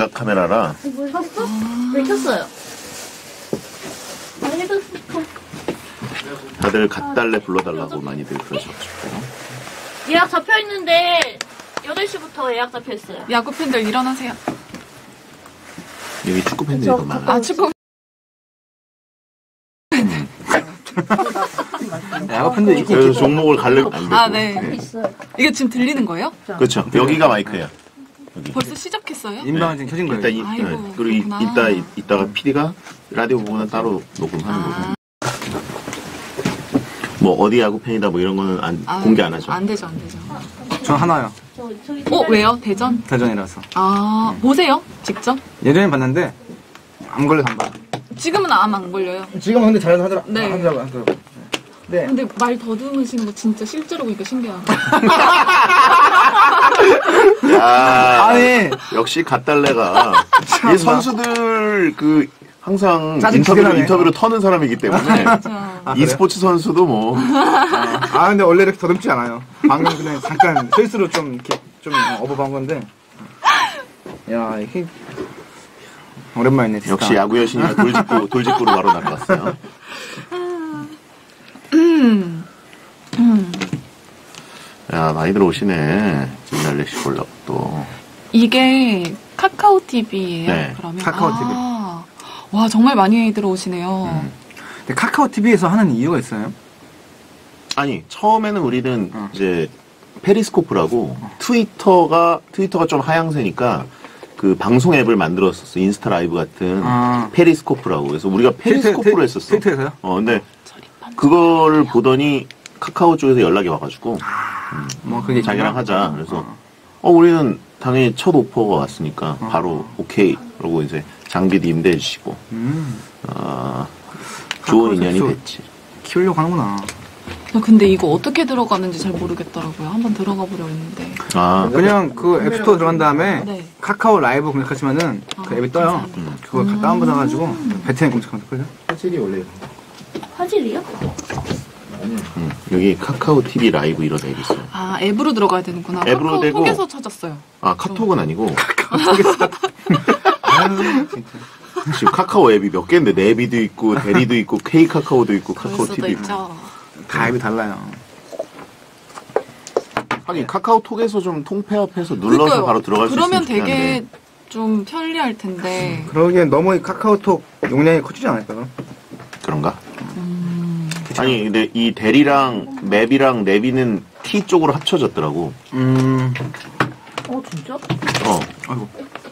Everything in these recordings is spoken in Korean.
광각 카메라라. 뭘 켰어? 왜 켰어요? 헤드스폰. 다들 갓달래 불러달라고 많이들 그러셔가지고. 예약 잡혀있는데 8시부터 예약 잡혀있어요. 야구 팬들 일어나세요. 여기 축구 팬들이 더 많아. 아, 축구. 야구 팬들 그래서 종목을 가려면 안 되고. 아, 네. 이게 지금 들리는 거예요? 그렇죠. 여기가 마이크예요. 여기. 벌써 시작했어요? 인방은 지금 켜진 거예요. 아이고, 그리고 그렇구나. 이따가 PD가 라디오 부분은 따로 녹음하는 거고. 뭐 어디 야구 팬이다 뭐 이런 거는 공개 안 하죠. 안 되죠, 안 되죠. 전 하나요. 왜요? 대전? 대전이라서. 아, 보세요? 직접? 예전에 봤는데 안 걸려서 안 봐. 지금은 암 안 걸려요. 지금 근데 잘 하더라. 네. 하더라고. 네. 근데 말 더듬으시는 거 진짜 실제로 보니까 신기하다. 야, 아니. 역시 갓달래가 이 선수들 그 항상 짜증 인터뷰로 터는 사람이기 때문에 진짜. e스포츠 선수도 뭐 근데 원래 이렇게 더듬지 않아요. 방금 그냥 잠깐 실수로 좀 이렇게 좀 어버반 건데. 야, 이게 오랜만이네. 진짜. 역시 야구 여신이가 돌직구로 바로 날아갔어요. 야, 많이들 오시네. 진달래 씨 보려고 또. 이게 카카오 TV예요. 네. 그러면 카카오 TV. 와, 정말 많이 들어오시네요. 근데 카카오 TV에서 하는 이유가 있어요? 아니, 처음에는 우리는 이제 페리스코프라고 트위터가 좀 하향세니까 그 방송 앱을 만들었었어. 인스타 라이브 같은 페리스코프라고. 그래서 우리가 페리스코프로 했었어. 트위터에서요? 근데 그거를 보더니 카카오 쪽에서 연락이 와가지고 뭐 그게 자기랑 하자. 그래서 우리는 당연히 첫 오퍼가 왔으니까 바로 오케이. 그러고 이제 장비도 임대해 주시고 좋은 인연이 됐지. 키우려고 하는구나. 나 근데 이거 어떻게 들어가는지 잘 모르겠더라고요. 한번 들어가 보려 했는데. 그냥 그 앱스토어 들어간 다음에 네. 카카오 라이브 검색하시면은 그 앱이 떠요. 그거 다운받아가지고 베트남 검색하면 될걸요? 화질이 원래 이런 거. 화질이요? 여기 카카오 TV 라이브 이런 앱이 있어요. 아, 앱으로 들어가야 되는구나. 앱으로 카카오 되고. 통해서 찾았어요. 카톡은 아니고. 지금 카카오 앱이 몇 개인데 네비도 있고 대리도 있고 K 카카오도 있고 그럴 카카오 수도 TV 있고. 있죠. 다 앱이 달라요. 하긴 카카오톡에서 좀 통폐합해서 눌러서 그러니까요. 바로 들어갈 수 있으면 그러면 좋긴 되게 한데. 좀 편리할 텐데. 그러기엔 너무 이 카카오톡 용량이 커지지 않을까? 그럼? 그런가? 아니 근데 이 대리랑 맵이랑 네비는 T 쪽으로 합쳐졌더라고. 진짜? 아이고.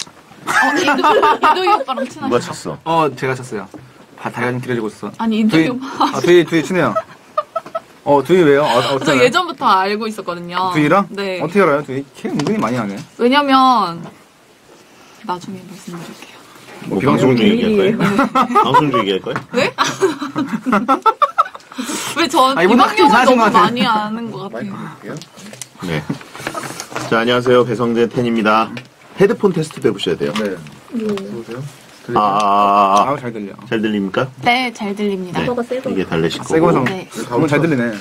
이도희 오빠랑 친하죠? 누가 쳤어? 제가 쳤어요. 다리가 좀 길어지고 있어. 아니, 이도희 오빠. 두희 친해요. 두희 왜요? 저 어쩌나요? 예전부터 알고 있었거든요. 두희랑? 네. 어떻게 알아요? 두희? 걔 은근히 많이 하네. 왜냐면 나중에 말씀드릴게요. 뭐 방송 중 얘기할 거야? 방송 중 얘기할 거야? 왜? 왜 전 이분 확실히 이방용을 이상하신 너무 것 같아요. 많이 아는 것 같아요. 네. 자, 안녕하세요. 배성재 텐입니다. 헤드폰 테스트 해보셔야 돼요. 네. 보세요. 잘 들려. 잘 들립니까? 네, 잘 들립니다. 네. 저거 새 거. 이게 달래실 거고. 새 거성. 네. 너무 잘 들리네.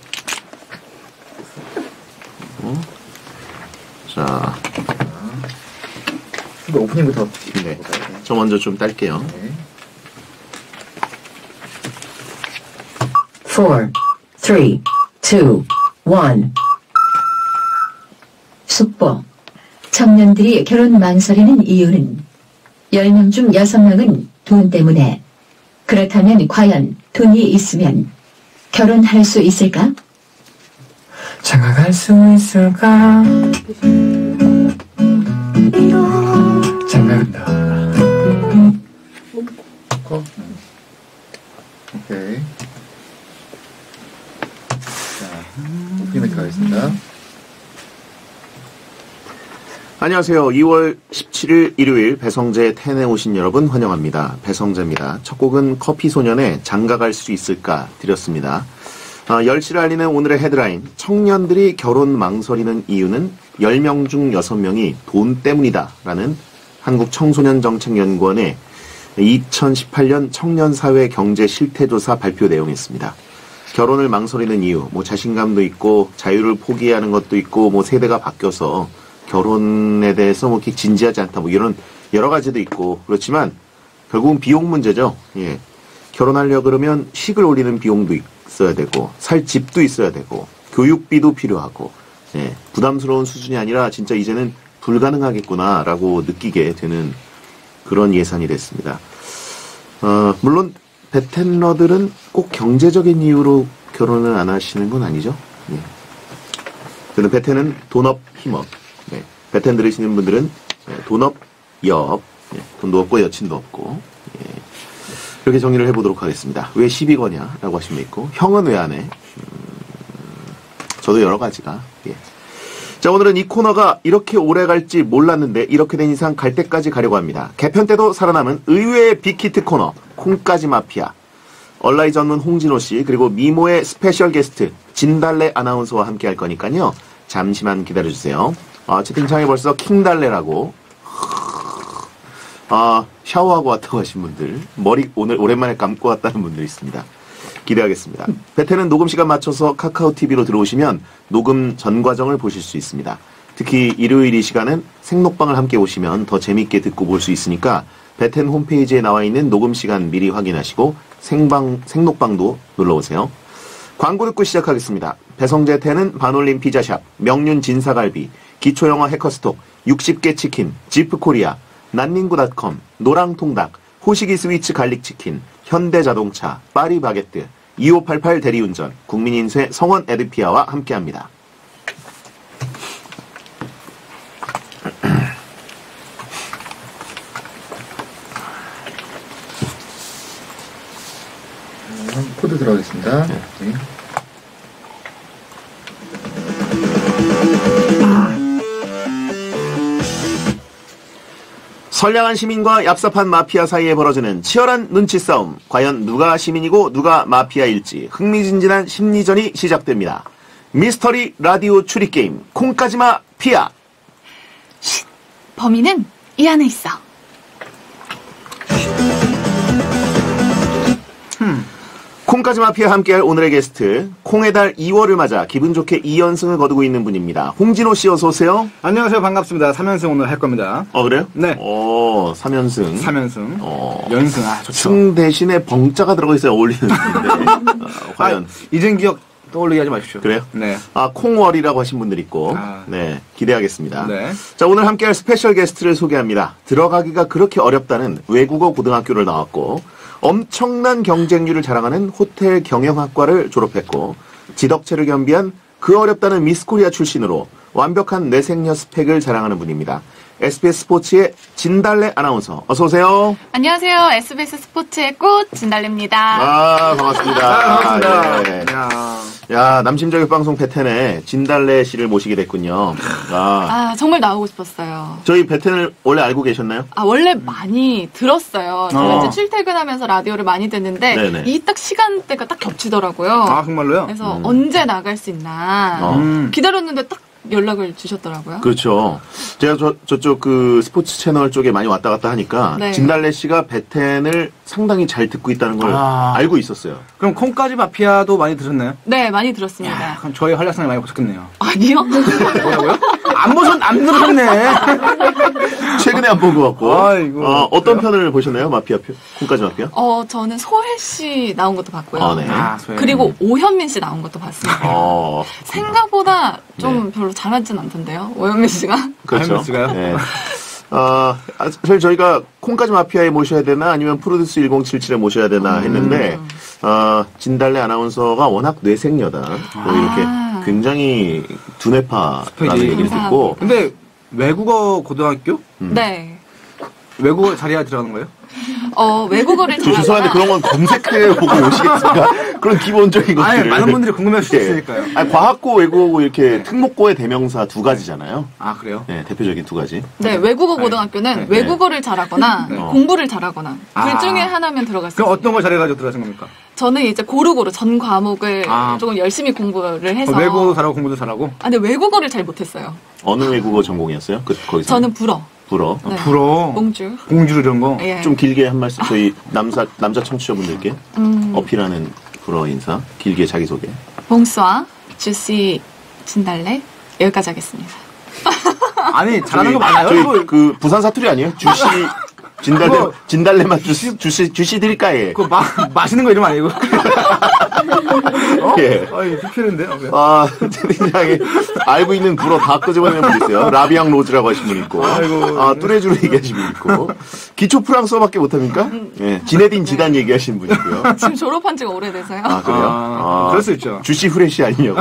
자, 근데 오프닝부터. 네. 저 먼저 좀 딸게요. 네. 4, 3, 2, 1. 숙보. 청년들이 결혼 망설이는 이유는 10명 중 6명은 돈 때문에. 그렇다면 과연 돈이 있으면 결혼할 수 있을까? 장가갈 수 있을까? 장가간다. 오케이. 자, 오프닝 가겠습니다. 안녕하세요. 2월 17일 일요일 배성재 텐에 오신 여러분 환영합니다. 배성재입니다. 첫 곡은 커피소년의 장가갈 수 있을까 드렸습니다. 10시를 알리는 오늘의 헤드라인, 청년들이 결혼 망설이는 이유는 10명 중 6명이 돈 때문이다 라는 한국청소년정책연구원의 2018년 청년사회 경제 실태조사 발표 내용이었습니다. 결혼을 망설이는 이유, 자신감도 있고 자유를 포기하는 것도 있고 세대가 바뀌어서 결혼에 대해서 이렇게 진지하지 않다 이런 여러 가지도 있고 그렇지만 결국은 비용 문제죠. 예. 결혼하려 그러면 식을 올리는 비용도 있어야 되고 살 집도 있어야 되고 교육비도 필요하고 예. 부담스러운 수준이 아니라 진짜 이제는 불가능하겠구나라고 느끼게 되는 그런 예산이 됐습니다. 물론 베텐러들은 꼭 경제적인 이유로 결혼을 안 하시는 건 아니죠. 예. 저는 베텐은 돈업 힘업. 네. 베텐 들으시는 분들은 돈업 엽. 예. 돈도 없고 여친도 없고. 예. 이렇게 정리를 해보도록 하겠습니다. 왜 시비 거냐라고 하시면 있고 형은 왜 안 해? 저도 여러 가지가. 예. 자, 오늘은 이 코너가 이렇게 오래 갈지 몰랐는데 이렇게 된 이상 갈 때까지 가려고 합니다. 개편 때도 살아남은 의외의 빅히트 코너 콩까지 마피아. 얼라이 전문 홍진호 씨 그리고 미모의 스페셜 게스트 진달래 아나운서와 함께 할 거니까요. 잠시만 기다려주세요. 채팅창에 벌써 킹달래라고 샤워하고 왔다고 하신 분들 머리 오늘 오랜만에 감고 왔다는 분들 있습니다. 기대하겠습니다. 베텐은 녹음 시간 맞춰서 카카오 TV로 들어오시면 녹음 전 과정을 보실 수 있습니다. 특히 일요일 이 시간은 생록방을 함께 오시면 더 재밌게 듣고 볼 수 있으니까 베텐 홈페이지에 나와 있는 녹음 시간 미리 확인하시고 생록방도 놀러오세요. 광고 듣고 시작하겠습니다. 배성재 텐은 반올림 피자샵, 명륜 진사갈비, 기초영어 해커스톡, 60개 치킨, 지프코리아, 난닝구닷컴, 노랑통닭, 호식이 스위치 갈릭치킨, 현대자동차, 파리바게뜨, 2588 대리운전, 국민인쇄 성원 에드피아와 함께합니다. 코드 들어가겠습니다. 네. 선량한 시민과 얍삽한 마피아 사이에 벌어지는 치열한 눈치 싸움. 과연 누가 시민이고 누가 마피아일지 흥미진진한 심리전이 시작됩니다. 미스터리 라디오 추리게임 콩까지마 피아. 범인은 이 안에 있어. 콩까지 마피아 함께할 오늘의 게스트 콩의 달 2월을 맞아 기분 좋게 2연승을 거두고 있는 분입니다. 홍진호 씨 어서 오세요. 안녕하세요. 반갑습니다. 3연승 오늘 할 겁니다. 그래요? 네. 3연승. 3연승. 연승. 좋죠. 승 대신에 벙자가 들어가 있어야 어울리는 분인데. 과연. 이젠 기억 떠올리게 하지 마십시오. 그래요? 네. 콩월이라고 하신 분들 있고. 네. 기대하겠습니다. 네. 자, 오늘 함께할 스페셜 게스트를 소개합니다. 들어가기가 그렇게 어렵다는 외국어 고등학교를 나왔고, 엄청난 경쟁률을 자랑하는 호텔 경영학과를 졸업했고 지덕체를 겸비한 그 어렵다는 미스코리아 출신으로 완벽한 뇌생녀 스펙을 자랑하는 분입니다. SBS 스포츠의 진달래 아나운서 어서 오세요. 안녕하세요. SBS 스포츠의 꽃 진달래입니다. 반갑습니다. 반갑습니다. 예. 야, 남심저격 방송 베텐에 진달래 씨를 모시게 됐군요. 정말 나오고 싶었어요. 저희 베텐을 원래 알고 계셨나요? 원래 많이 들었어요. 제가 이제 출퇴근하면서 라디오를 많이 듣는데 네네. 이 딱 시간대가 딱 겹치더라고요. 정말로요? 그래서 언제 나갈 수 있나 기다렸는데 딱 연락을 주셨더라고요. 그렇죠. 제가 저쪽 그 스포츠 채널 쪽에 많이 왔다 갔다 하니까 네. 진달래 씨가 베텐을 상당히 잘 듣고 있다는 걸 알고 있었어요. 그럼 콩까지 마피아도 많이 들으셨나요? 네, 많이 들었습니다. 그럼 저의 활약상을 많이 보셨겠네요. 아니요? 뭐라고요? 안 들으셨네. 최근에 안 본 것 같고. 아이고, 어떤 편을 보셨나요? 마피아 편? 콩까지 마피아? 저는 소혜 씨 나온 것도 봤고요. 네. 소혜. 그리고 오현민 씨 나온 것도 봤습니다. 생각보다 좀 별로 잘하진 않던데요, 오현민 씨가. 그렇죠. 오현민 씨가요? 네. 사실 저희가 콩까지 마피아에 모셔야 되나 아니면 프로듀스 1077에 모셔야 되나 했는데 진달래 아나운서가 워낙 뇌생녀다. 뭐 이렇게 굉장히 두뇌파라는 얘기를 듣고. 근데 외국어 고등학교? 네. 외국어 자리에 들어가는 거예요? 외국어를 저 죄송한데 그런 건 검색해보고 오시겠습니까? 그런 기본적인 것들을. 아니, 많은 분들이 궁금해하실 수 있으니까요. 아니, 과학고, 외국어고 이렇게 특목고의 대명사 두 가지잖아요. 그래요? 네, 대표적인 두 가지. 네, 외국어 고등학교는 외국어를 잘하거나 공부를 잘하거나 둘 중에 하나면 들어갈 수 있어요. 그럼 어떤 걸 잘해가지고 들어가신 겁니까? 저는 이제 고루고루 전 과목을 조금 열심히 공부를 해서 외국어도 잘하고 공부도 잘하고? 근데 외국어를 잘 못했어요. 어느 외국어 전공이었어요? 거기서? 저는 불어. 불어. 네. 불어. 공주 이런 거? 예. 좀 길게 한 말씀 저희 남자 청취자분들께 어필하는 불어 인사 길게 자기소개. 봉수아 주시 진달래 여기까지 하겠습니다. 아니, 잘하는 거 많아요? 저희 이거, 그 부산 사투리 아니에요? 주시 진달래맛 주시 드릴까예. 그거 맛있는 거 이름 아니고. 예. 아이, 피피는데? 아, 채팅창에 알고 있는 불어 다 끄집어내는 분 있어요. 라비앙 로즈라고 하신 분 있고. 아이고. 아, 뚜레쥬르 얘기하신 분 있고. 기초 프랑스어밖에 못합니까? 예. 지네딘 지단 얘기하시는 분 있고요. 지금 졸업한 지가 오래돼서요. 아, 그래요? 그럴 수 있죠. 주시 후레쉬 아니냐고.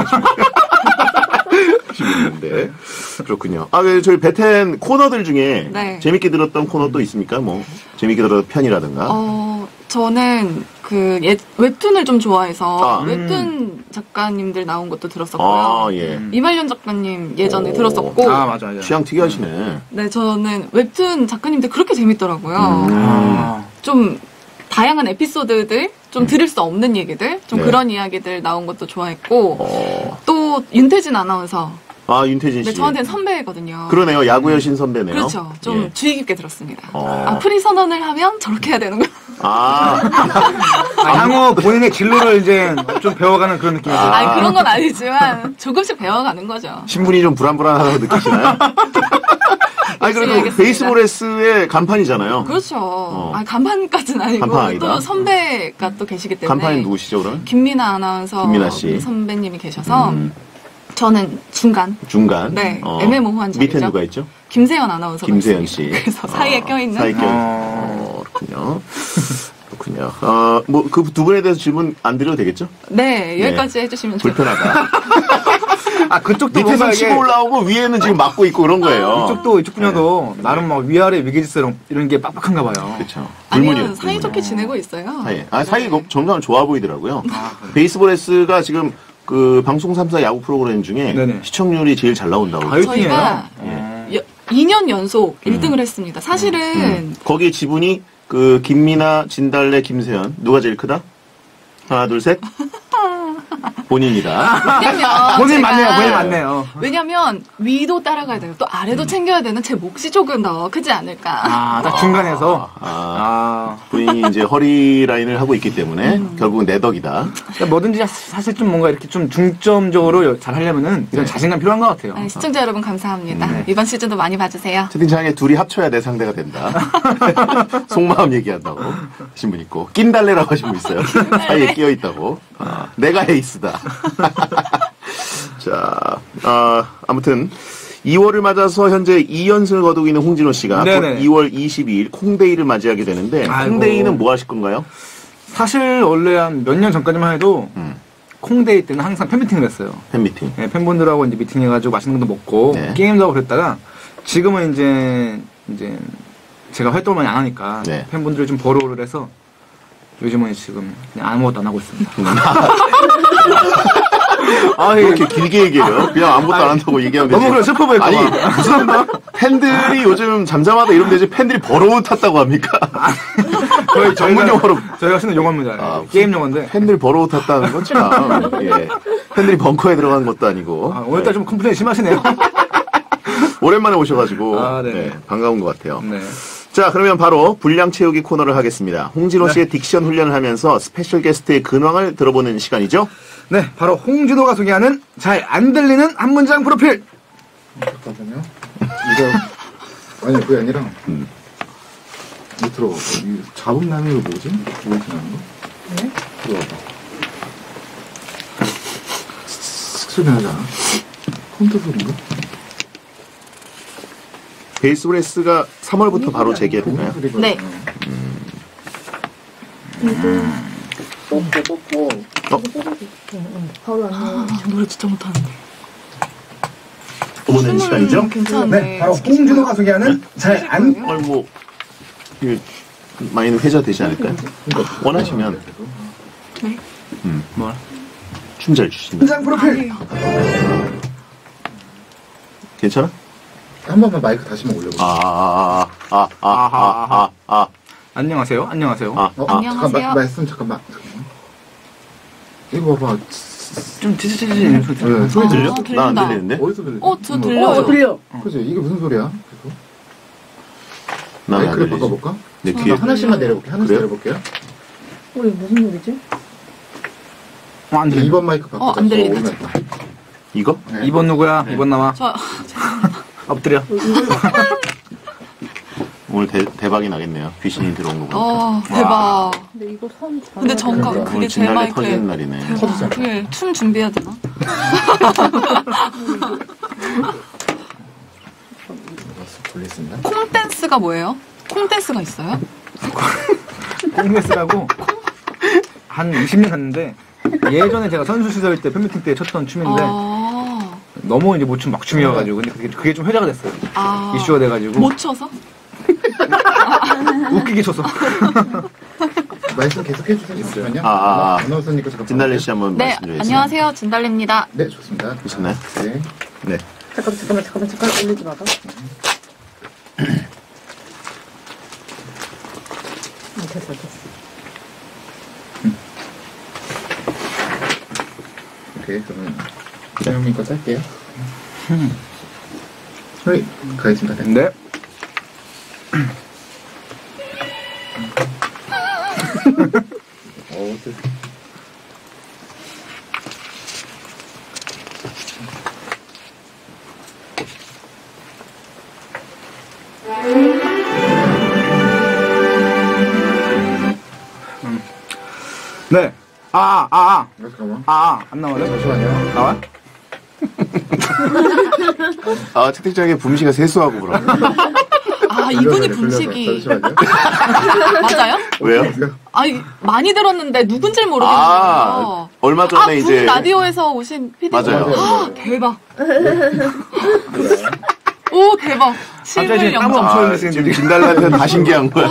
있는데 그렇군요. 아, 저희 베텐 코너들 중에 네. 재밌게 들었던 코너 또 있습니까? 뭐 재밌게 들었던 편이라든가. 저는 그 웹툰을 좀 좋아해서 아. 웹툰 작가님들 나온 것도 들었었고요. 아, 예. 이말년 작가님 예전에 오. 들었었고. 아, 맞아. 취향 특이하시네. 네, 저는 웹툰 작가님들 그렇게 재밌더라고요. 아. 좀 다양한 에피소드들, 좀 들을 수 없는 얘기들, 좀 네. 그런 이야기들 나온 것도 좋아했고, 또 윤태진 아나운서. 아, 윤태진 씨. 네, 저한테는 선배거든요. 그러네요. 야구 여신 선배네요. 그렇죠. 좀 예. 주의 깊게 들었습니다. 프리 선언을 하면 저렇게 해야 되는 거. 아, 향후 본인의 진로를 이제 좀 배워가는 그런 느낌이죠. 아니, 그런 건 아니지만 조금씩 배워가는 거죠. 신분이 좀 불안불안하다고 느끼시나요? 아니, 그래도 알겠습니다. 베이스볼에스의 간판이잖아요. 그렇죠. 아니, 간판까지는 아니고 간판 아니다. 또 선배가 또 계시기 때문에. 간판이 누구시죠, 그럼? 김민아 아나운서 김민아 씨. 선배님이 계셔서 저는 중간. 중간. 네, 애매모호한 자리죠. 밑에 누가 있죠? 김세연 아나운서가 김세연 있습니다. 씨. 그래서 사이에 껴있는. 사이에 그렇군요. 그렇군요. 뭐, 그 두 분에 대해서 질문 안 드려도 되겠죠? 네, 여기까지 해주시면 좋을 불편하다. 아, 그쪽도 밑에서 뭔가 치고 이게 올라오고 위에는 지금 막고 있고 그런 거예요. 이쪽 분야도 나름 막 위아래 위계질서 이런 게 빡빡한가 봐요. 그렇죠. 아니요, 사이좋게 지내고 있어요. 사이 정말 좋아 보이더라고요. 베이스볼 S가 지금 그 방송 3사 야구 프로그램 중에 네네. 시청률이 제일 잘 나온다고. 아유, 저희가 2년 연속 1등을 했습니다. 사실은 거기에 지분이 그 김민아, 진달래, 김세연 누가 제일 크다? 하나, 둘, 셋. 본인이다. 왜냐면 본인 제가- 맞네요. 본인 맞네요. 왜냐면 위도 따라가야 되고 또 아래도 챙겨야 되는 제 몫이 조금 더 크지 않을까. 아, 딱 중간에서. 본인이 이제 허리 라인을 하고 있기 때문에 결국은 내 덕이다. 그러니까 뭐든지 사실 좀 뭔가 이렇게 좀 중점적으로 잘 하려면은 이런 자신감 필요한 것 같아요. 아, 시청자 여러분 감사합니다. 이번 시즌도 많이 봐주세요. 채팅창에 둘이 합쳐야 내 상대가 된다. 속마음 얘기한다고 하신 분 있고 낀달래라고 하신 분 있어요. 사이에 끼어 있다고. 내가 에이스다. 자, 아무튼 2월을 맞아서 현재 2연승을 거두고 있는 홍진호 씨가 곧 네네. 2월 22일 콩데이를 맞이하게 되는데 아이고. 콩데이는 뭐 하실 건가요? 사실 원래 한 몇 년 전까지만 해도 콩데이 때는 항상 팬미팅을 했어요. 팬미팅. 네, 팬분들하고 이제 미팅해가지고 맛있는 것도 먹고 네. 게임도 하고 그랬다가 지금은 이제 제가 활동을 많이 안 하니까 네. 팬분들이 좀 버로우를 해서 요즘은 지금 그냥 아무것도 안 하고 있습니다. 왜 이렇게 길게 얘기해요? 그냥 아무것도 안 한다고 얘기하면 되지. 너무 그래 슬퍼 보일까 아니, 봐. 무슨 팬들이 요즘 잠잠하다 이러면 되지 팬들이 버러우 탔다고 합니까? 거의 전문 용어로 저희가 쓰는 용어입니다. 게임 용어인데. 팬들 버러우 탔다는 건 참, 예. 팬들이 벙커에 들어가는 것도 아니고. 오늘따라 좀 컴플레인 심하시네요. 오랜만에 오셔가지고, 네. 네, 반가운 것 같아요. 네. 자, 그러면 바로 분량 채우기 코너를 하겠습니다. 홍진호 씨의 딕션 훈련을 하면서 스페셜 게스트의 근황을 들어보는 시간이죠? 네, 바로 홍진호가 소개하는 잘 안 들리는 한 문장 프로필. 잠깐만요. 이거 아니 그게 아니라 이거 들어봐. 이 잡음나는 거 뭐지? 뭐지 나는 거? 네? 들어봐. 소리 나지 않아? 컴퓨터 소리인가? 베이스볼 S가 3월부터 바로 재개했나요? 소리가 네. 저 노래 진짜 못하는데. 오는 시간이죠? 괜찮은데. 네, 바로 홍진호가 소개하는 잘 안 뭐, 이게 많이 회자 되지 않을까요? 원하시면. 네. 뭘? 춤 잘 추신다. 문장 프로필. 괜찮아? 한 번만 마이크 다시만 올려보세요. 안녕하세요. 안녕하세요. 안녕하세요. 잠깐 잠깐만. 이거 봐봐. 좀 찌찌찌찌 소리. 네, 소리 들려? 들린다. 난 안 들리는데? 어디서 들려? 저 들려요. 들려. 그지? 이게 무슨 소리야? 그래서? 난 안 마이크를 들리지. 바꿔볼까? 내 귀에. 하나씩만 내려볼게. 하나씩 그래요? 내려볼게요. 우리 무슨 소리지? 안 들려. 2번 마이크 바꾸자. 안 들린다. 이거? 네. 2번 누구야? 2번 나와. 저 엎드려. 오늘 대박이 나겠네요. 귀신이 들어온 거 보니까. 대박. 근데 이거 선 근데 정가 오늘 그게 제 진달래 마이크에 터지는 날이네. 대박. 그게 춤 준비해야 되나? 돌리겠습니다. 콩댄스가 뭐예요? 콩댄스가 있어요? 콩댄스라고 한 20년 했는데 예전에 제가 선수 시절 때 팬미팅 때 췄던 춤인데 너무 이제 모춤 막춤이어가지고 근데 그게 좀 회자가 됐어요. 이슈가 돼가지고 못 쳐서? 웃기게 춰서. 말씀 계속 해주세요. 잠시만요. 아나운서니까 잠깐. 진달래 씨 한번 네, 말씀 좀 해주세요. 안녕하세요. 진달래입니다. 네, 좋습니다. 보셨나요? 네. 네. 잠깐만 올리지 마봐. 됐어. 오케이, 그러면 사장님 거 짤게요. 네, 가겠습니다. 네. 네. 잠깐만. 안 나와요? 잠시만요. 나와? 채팅창에 붐씨가 세수하고 그러네. 이분이 분식이 잠시만요. 맞아요? 왜요? 많이 들었는데 누군지 모르겠어요. 얼마 전에 이제 라디오에서 오신 PD. 맞아요. 대박. 오, 대박. 실물 땀을 영상. 엄청 흘리시는 지금 진달래한테 다 신기한 거야.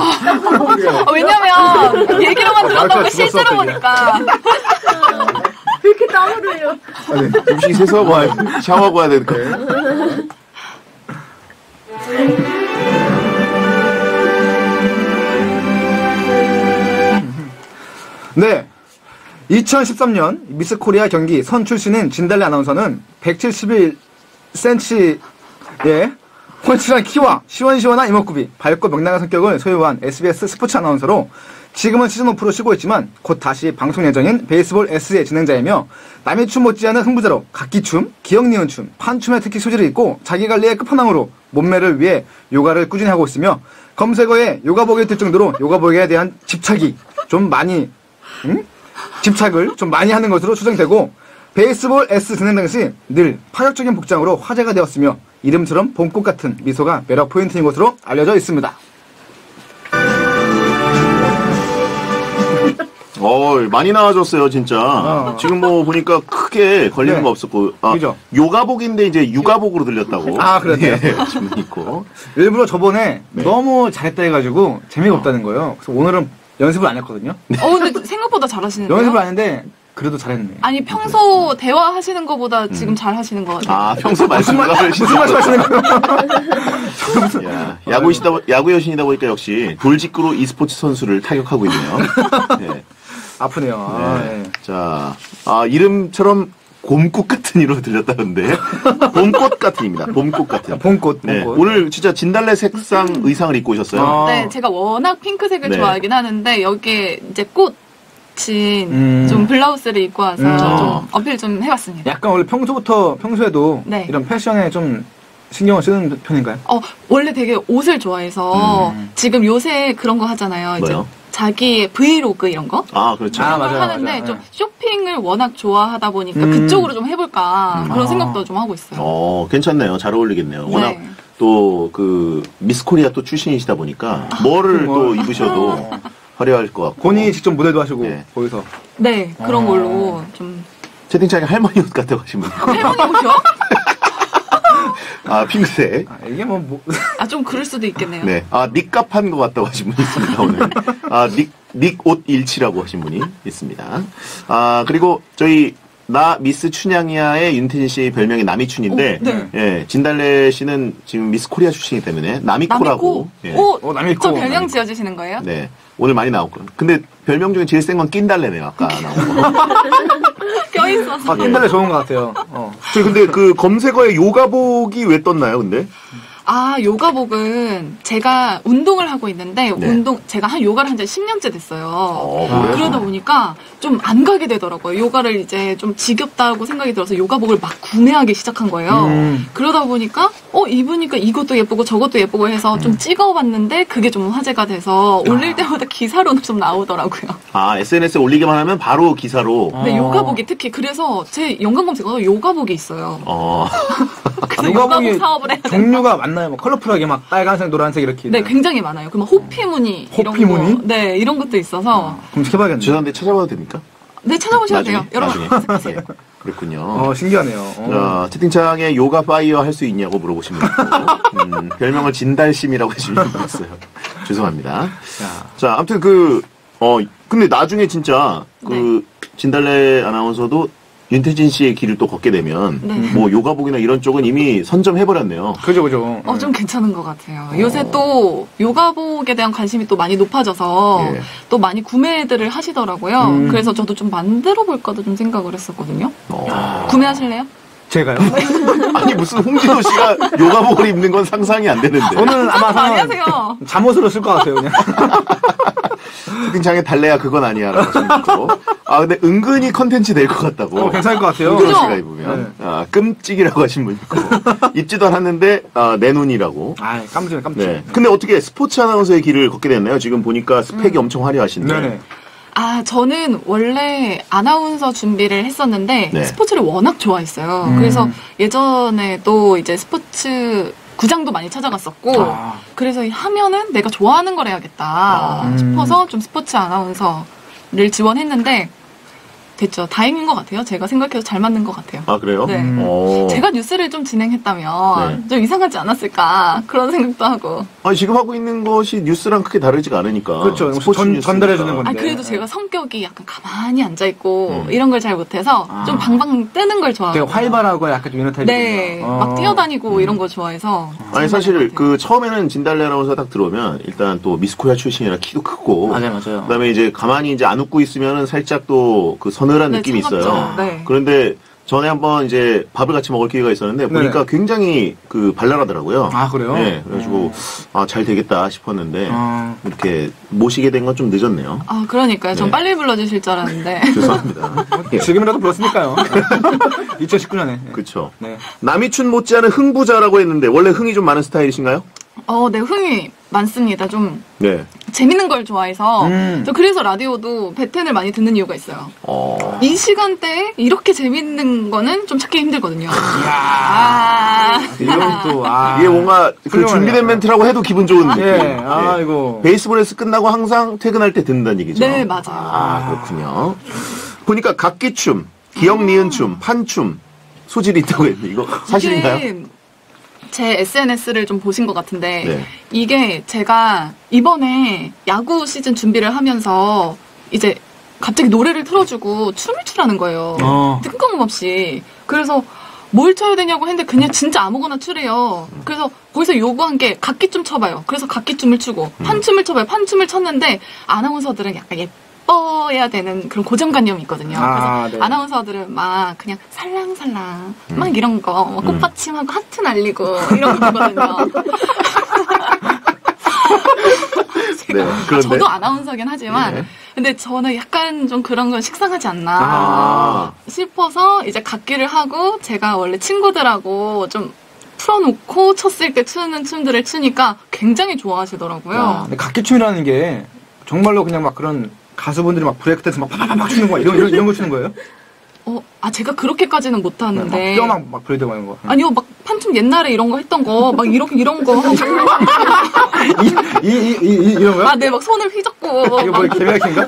왜냐면 얘기로만 들었던 거 죽었어, 실제로 어떡해. 보니까. 왜 이렇게 땀을 흘려? 붐씨 세수하고 샤워하고 와야 되니까. 네. 2013년 미스 코리아 경기 선 출신인 진달래 아나운서는 171cm의 훤칠한 키와 시원시원한 이목구비, 밝고 명랑한 성격을 소유한 SBS 스포츠 아나운서로 지금은 시즌 오프로 쉬고 있지만 곧 다시 방송 예정인 베이스볼 S의 진행자이며 남의 춤 못지않은 흥부자로 각기춤, 기억니은 춤, 판춤에 특히 소질이 있고 자기관리의 끝판왕으로 몸매를 위해 요가를 꾸준히 하고 있으며 검색어에 요가복이 뜰 정도로 요가복에 대한 집착을 좀 많이 하는 것으로 추정되고 베이스볼 S 진행 당시 늘 파격적인 복장으로 화제가 되었으며 이름처럼 봄꽃 같은 미소가 매력 포인트인 것으로 알려져 있습니다. 많이 나와줬어요, 진짜. 지금 뭐 보니까 크게 걸리는 네. 거 없었고. 그죠? 요가복인데 이제 육아복으로 들렸다고. 그랬네요. 질문 있고. 일부러 저번에 네. 너무 잘했다 해가지고 재미가 없다는 거예요. 그래서 오늘은 연습을 안 했거든요. 근데 생각보다 잘하시는데요? 연습을 안 했는데 그래도 잘했네. 아니, 평소 대화하시는 것보다 지금 잘 하시는 것 같아요. 평소 말씀과 무슨 말씀 하시는 거예요? 야구 여신이다 보니까 역시 돌직구로 e스포츠 선수를 타격하고 있네요. 네. 아프네요. 네. 자, 이름처럼 곰꽃 같은 이로 들렸다는데 봄꽃 같은입니다. 봄꽃 같은. 봄꽃. 네. 오늘 진짜 진달래 색상 의상을 입고 오셨어요. 네, 제가 워낙 핑크색을 네. 좋아하긴 하는데 여기에 이제 꽃인 좀 블라우스를 입고 와서 좀 어필 좀 해봤습니다. 약간 원래 평소에도 네. 이런 패션에 좀 신경을 쓰는 편인가요? 원래 되게 옷을 좋아해서 지금 요새 그런 거 하잖아요. 이제 뭐요? 자기의 브이로그 이런 거? 그렇죠. 맞아요. 하는데 맞아요. 좀 쇼핑을 워낙 좋아하다 보니까 그쪽으로 좀 해볼까 그런 생각도 좀 하고 있어요. 괜찮네요. 잘 어울리겠네요. 워낙 네. 또 미스 코리아 또 출신이시다 보니까 뭐를 또 입으셔도 화려할 것 같고. 본인이 직접 모델도 하시고 네. 거기서. 네, 그런 걸로 좀. 채팅창에 할머니 옷 같다고 하신 분 있고. 할머니 옷이요? 핑크색. 이게 뭐. 좀 그럴 수도 있겠네요. 네. 닉값한 것 같다고 하신 분이 있습니다, 오늘. 닉 옷 일치라고 하신 분이 있습니다. 그리고 나 미스 춘향이야의 윤태진 씨의 별명이 남이춘인데, 네. 예, 진달래 씨는 지금 미스 코리아 출신이기 때문에 남이코라고. 남이코? 예. 남이코. 저 별명 지어주시는 거예요? 네. 오늘 많이 나왔거든요. 근데 별명 중에 제일 센 건 낀달래네요, 아까 나온 거. 껴있어서. 낀달래 좋은 것 같아요. 근데 그 검색어에 요가복이 왜 떴나요, 근데? 아, 요가복은 제가 운동을 하고 있는데, 네. 제가 요가를 한 지 10년째 됐어요. 그래요? 그러다 보니까 좀 안 가게 되더라고요. 요가를 이제 좀 지겹다고 생각이 들어서 요가복을 막 구매하기 시작한 거예요. 그러다 보니까, 입으니까 이것도 예쁘고 저것도 예쁘고 해서 좀 찍어봤는데, 그게 좀 화제가 돼서 올릴 때마다 기사로는 좀 나오더라고요. 아, SNS에 올리기만 하면 바로 기사로. 근데 요가복이 특히, 그래서 제 연관 검색어가 요가복이 있어요. 그래서 요가복이 요가복 사업을 해야 된다. 종류가 많나요? 뭐 컬러풀하게 막 빨간색, 노란색 이렇게. 네, 굉장히 많아요. 그막 호피무늬 이런 호피무늬? 거, 네, 이런 것도 있어서 검색해봐야겠네요. 죄송한데 찾아봐도 됩니까? 네, 찾아보셔도 나중에, 돼요. 여러분. 나중에. 예, 그렇군요. 신기하네요. 채팅창에 요가 파이어 할 수 있냐고 물어보시면 있고, 별명을 진달심이라고 해주시면 있어요. 죄송합니다. 자, 아무튼 근데 나중에 진짜 진달래 아나운서도 윤태진 씨의 길을 또 걷게 되면 뭐 요가복이나 이런 쪽은 이미 선점해버렸네요. 그죠. 좀 괜찮은 것 같아요. 요새 또 요가복에 대한 관심이 또 많이 높아져서 또 많이 구매들을 하시더라고요. 그래서 저도 좀 만들어 볼까도 좀 생각을 했었거든요. 구매하실래요? 제가요? 아니 무슨 홍진호 씨가 요가복을 입는 건 상상이 안 되는데. 저는 아마 많이 하세요. 잠옷으로 쓸 것 같아요, 그냥. 채팅창에 달래야 그건 아니야라고 하시고. 근데 은근히 컨텐츠 될 것 같다고. 괜찮을 것 같아요. 홍진호 씨가 입으면. 끔찍이라고 하신 분 있고. 입지도 않았는데 내 눈이라고. 깜찍. 네. 근데 어떻게 스포츠 아나운서의 길을 걷게 됐나요? 지금 보니까 스펙이 엄청 화려하신데. 네네. 저는 원래 아나운서 준비를 했었는데 스포츠를 워낙 좋아했어요. 그래서 예전에도 이제 스포츠 구장도 많이 찾아갔었고 그래서 하면은 내가 좋아하는 걸 해야겠다 싶어서 좀 스포츠 아나운서를 지원했는데 됐죠. 다행인 것 같아요. 제가 생각해도 잘 맞는 것 같아요. 아, 그래요? 네. 제가 뉴스를 좀 진행했다면 좀 이상하지 않았을까 그런 생각도 하고. 지금 하고 있는 것이 뉴스랑 크게 다르지가 않으니까. 그렇죠. 전달해주는 건데. 그래도 제가 성격이 약간 가만히 앉아있고 이런 걸 잘 못해서 좀 방방 뜨는 걸 좋아하고. 되게 활발하고 약간 좀 이런 타입이군요. 네. 막 뛰어다니고 이런 거 좋아해서. 사실 처음에는 진달래 아나운서 딱 들어오면 일단 또 미스코리아 출신이라 키도 크고. 맞아요. 그다음에 이제 가만히 이제 안 웃고 있으면은 살짝 또 서늘한 느낌이 차갑죠. 있어요. 네. 그런데 전에 한번 이제 밥을 같이 먹을 기회가 있었는데 보니까 굉장히 발랄하더라고요. 아, 그래요? 네. 그래가지고 잘 되겠다 싶었는데 이렇게 모시게 된 건 좀 늦었네요. 그러니까요. 전 빨리 불러주실 줄 알았는데. 죄송합니다. 지금이라도 불렀으니까요. 2019년에. 그렇죠. 네. 남이춘 못지않은 흥부자라고 했는데 원래 흥이 좀 많은 스타일이신가요? 네, 흥이 많습니다. 좀 네. 재밌는 걸 좋아해서 저 그래서 라디오도 베텐을 많이 듣는 이유가 있어요. 이 시간대에 이렇게 재밌는 거는 좀 찾기 힘들거든요. 이건 또 이게 뭔가 그 준비된 멘트라고 해도 기분 좋은 느낌. 이거 베이스볼에서 끝나고 항상 퇴근할 때 듣는다는 얘기죠. 네, 맞아요. 그렇군요. 보니까 각기춤, 기억 니은 춤, 판춤 소질이 있다고 했는데 이거 사실인가요? 제 SNS를 좀 보신 것 같은데 이게 제가 이번에 야구 시즌 준비를 하면서 이제 갑자기 노래를 틀어주고 춤을 추라는 거예요. 뜬금없이. 그래서 뭘 춰야 되냐고 했는데 그냥 진짜 아무거나 추래요. 그래서 거기서 요구한 게 각기춤 쳐봐요. 그래서 각기춤을 추고 판춤을 쳐봐요. 판춤을 쳤는데 아나운서들은 약간 예뻐야 되는 그런 고정관념이 있거든요. 그래서 아나운서들은 막 그냥 살랑살랑 막 이런 거 꽃받침하고 하트 날리고 이런 거거든요. 저도 아나운서긴 하지만 근데 저는 약간 좀 그런 건 식상하지 않나 싶어서 이제 각기를 하고 제가 원래 친구들하고 좀 풀어놓고 쳤을 때 추는 춤들을 추니까 굉장히 좋아하시더라고요. 근데 각기춤이라는 게 정말로 그냥 막 그런 가수분들이 막 브레이크 댄스 막 팍팍팍 추는 거 이런 거 추는 거예요? 제가 그렇게까지는 못하는데. 뼈 막 브레이크 하는 거. 아니요, 막 판춤 옛날에 이런 거 했던 거, 막 이런 거 하고. 이런 거요? 네, 막 손을 휘젓고. 이거 뭐 개미학인가?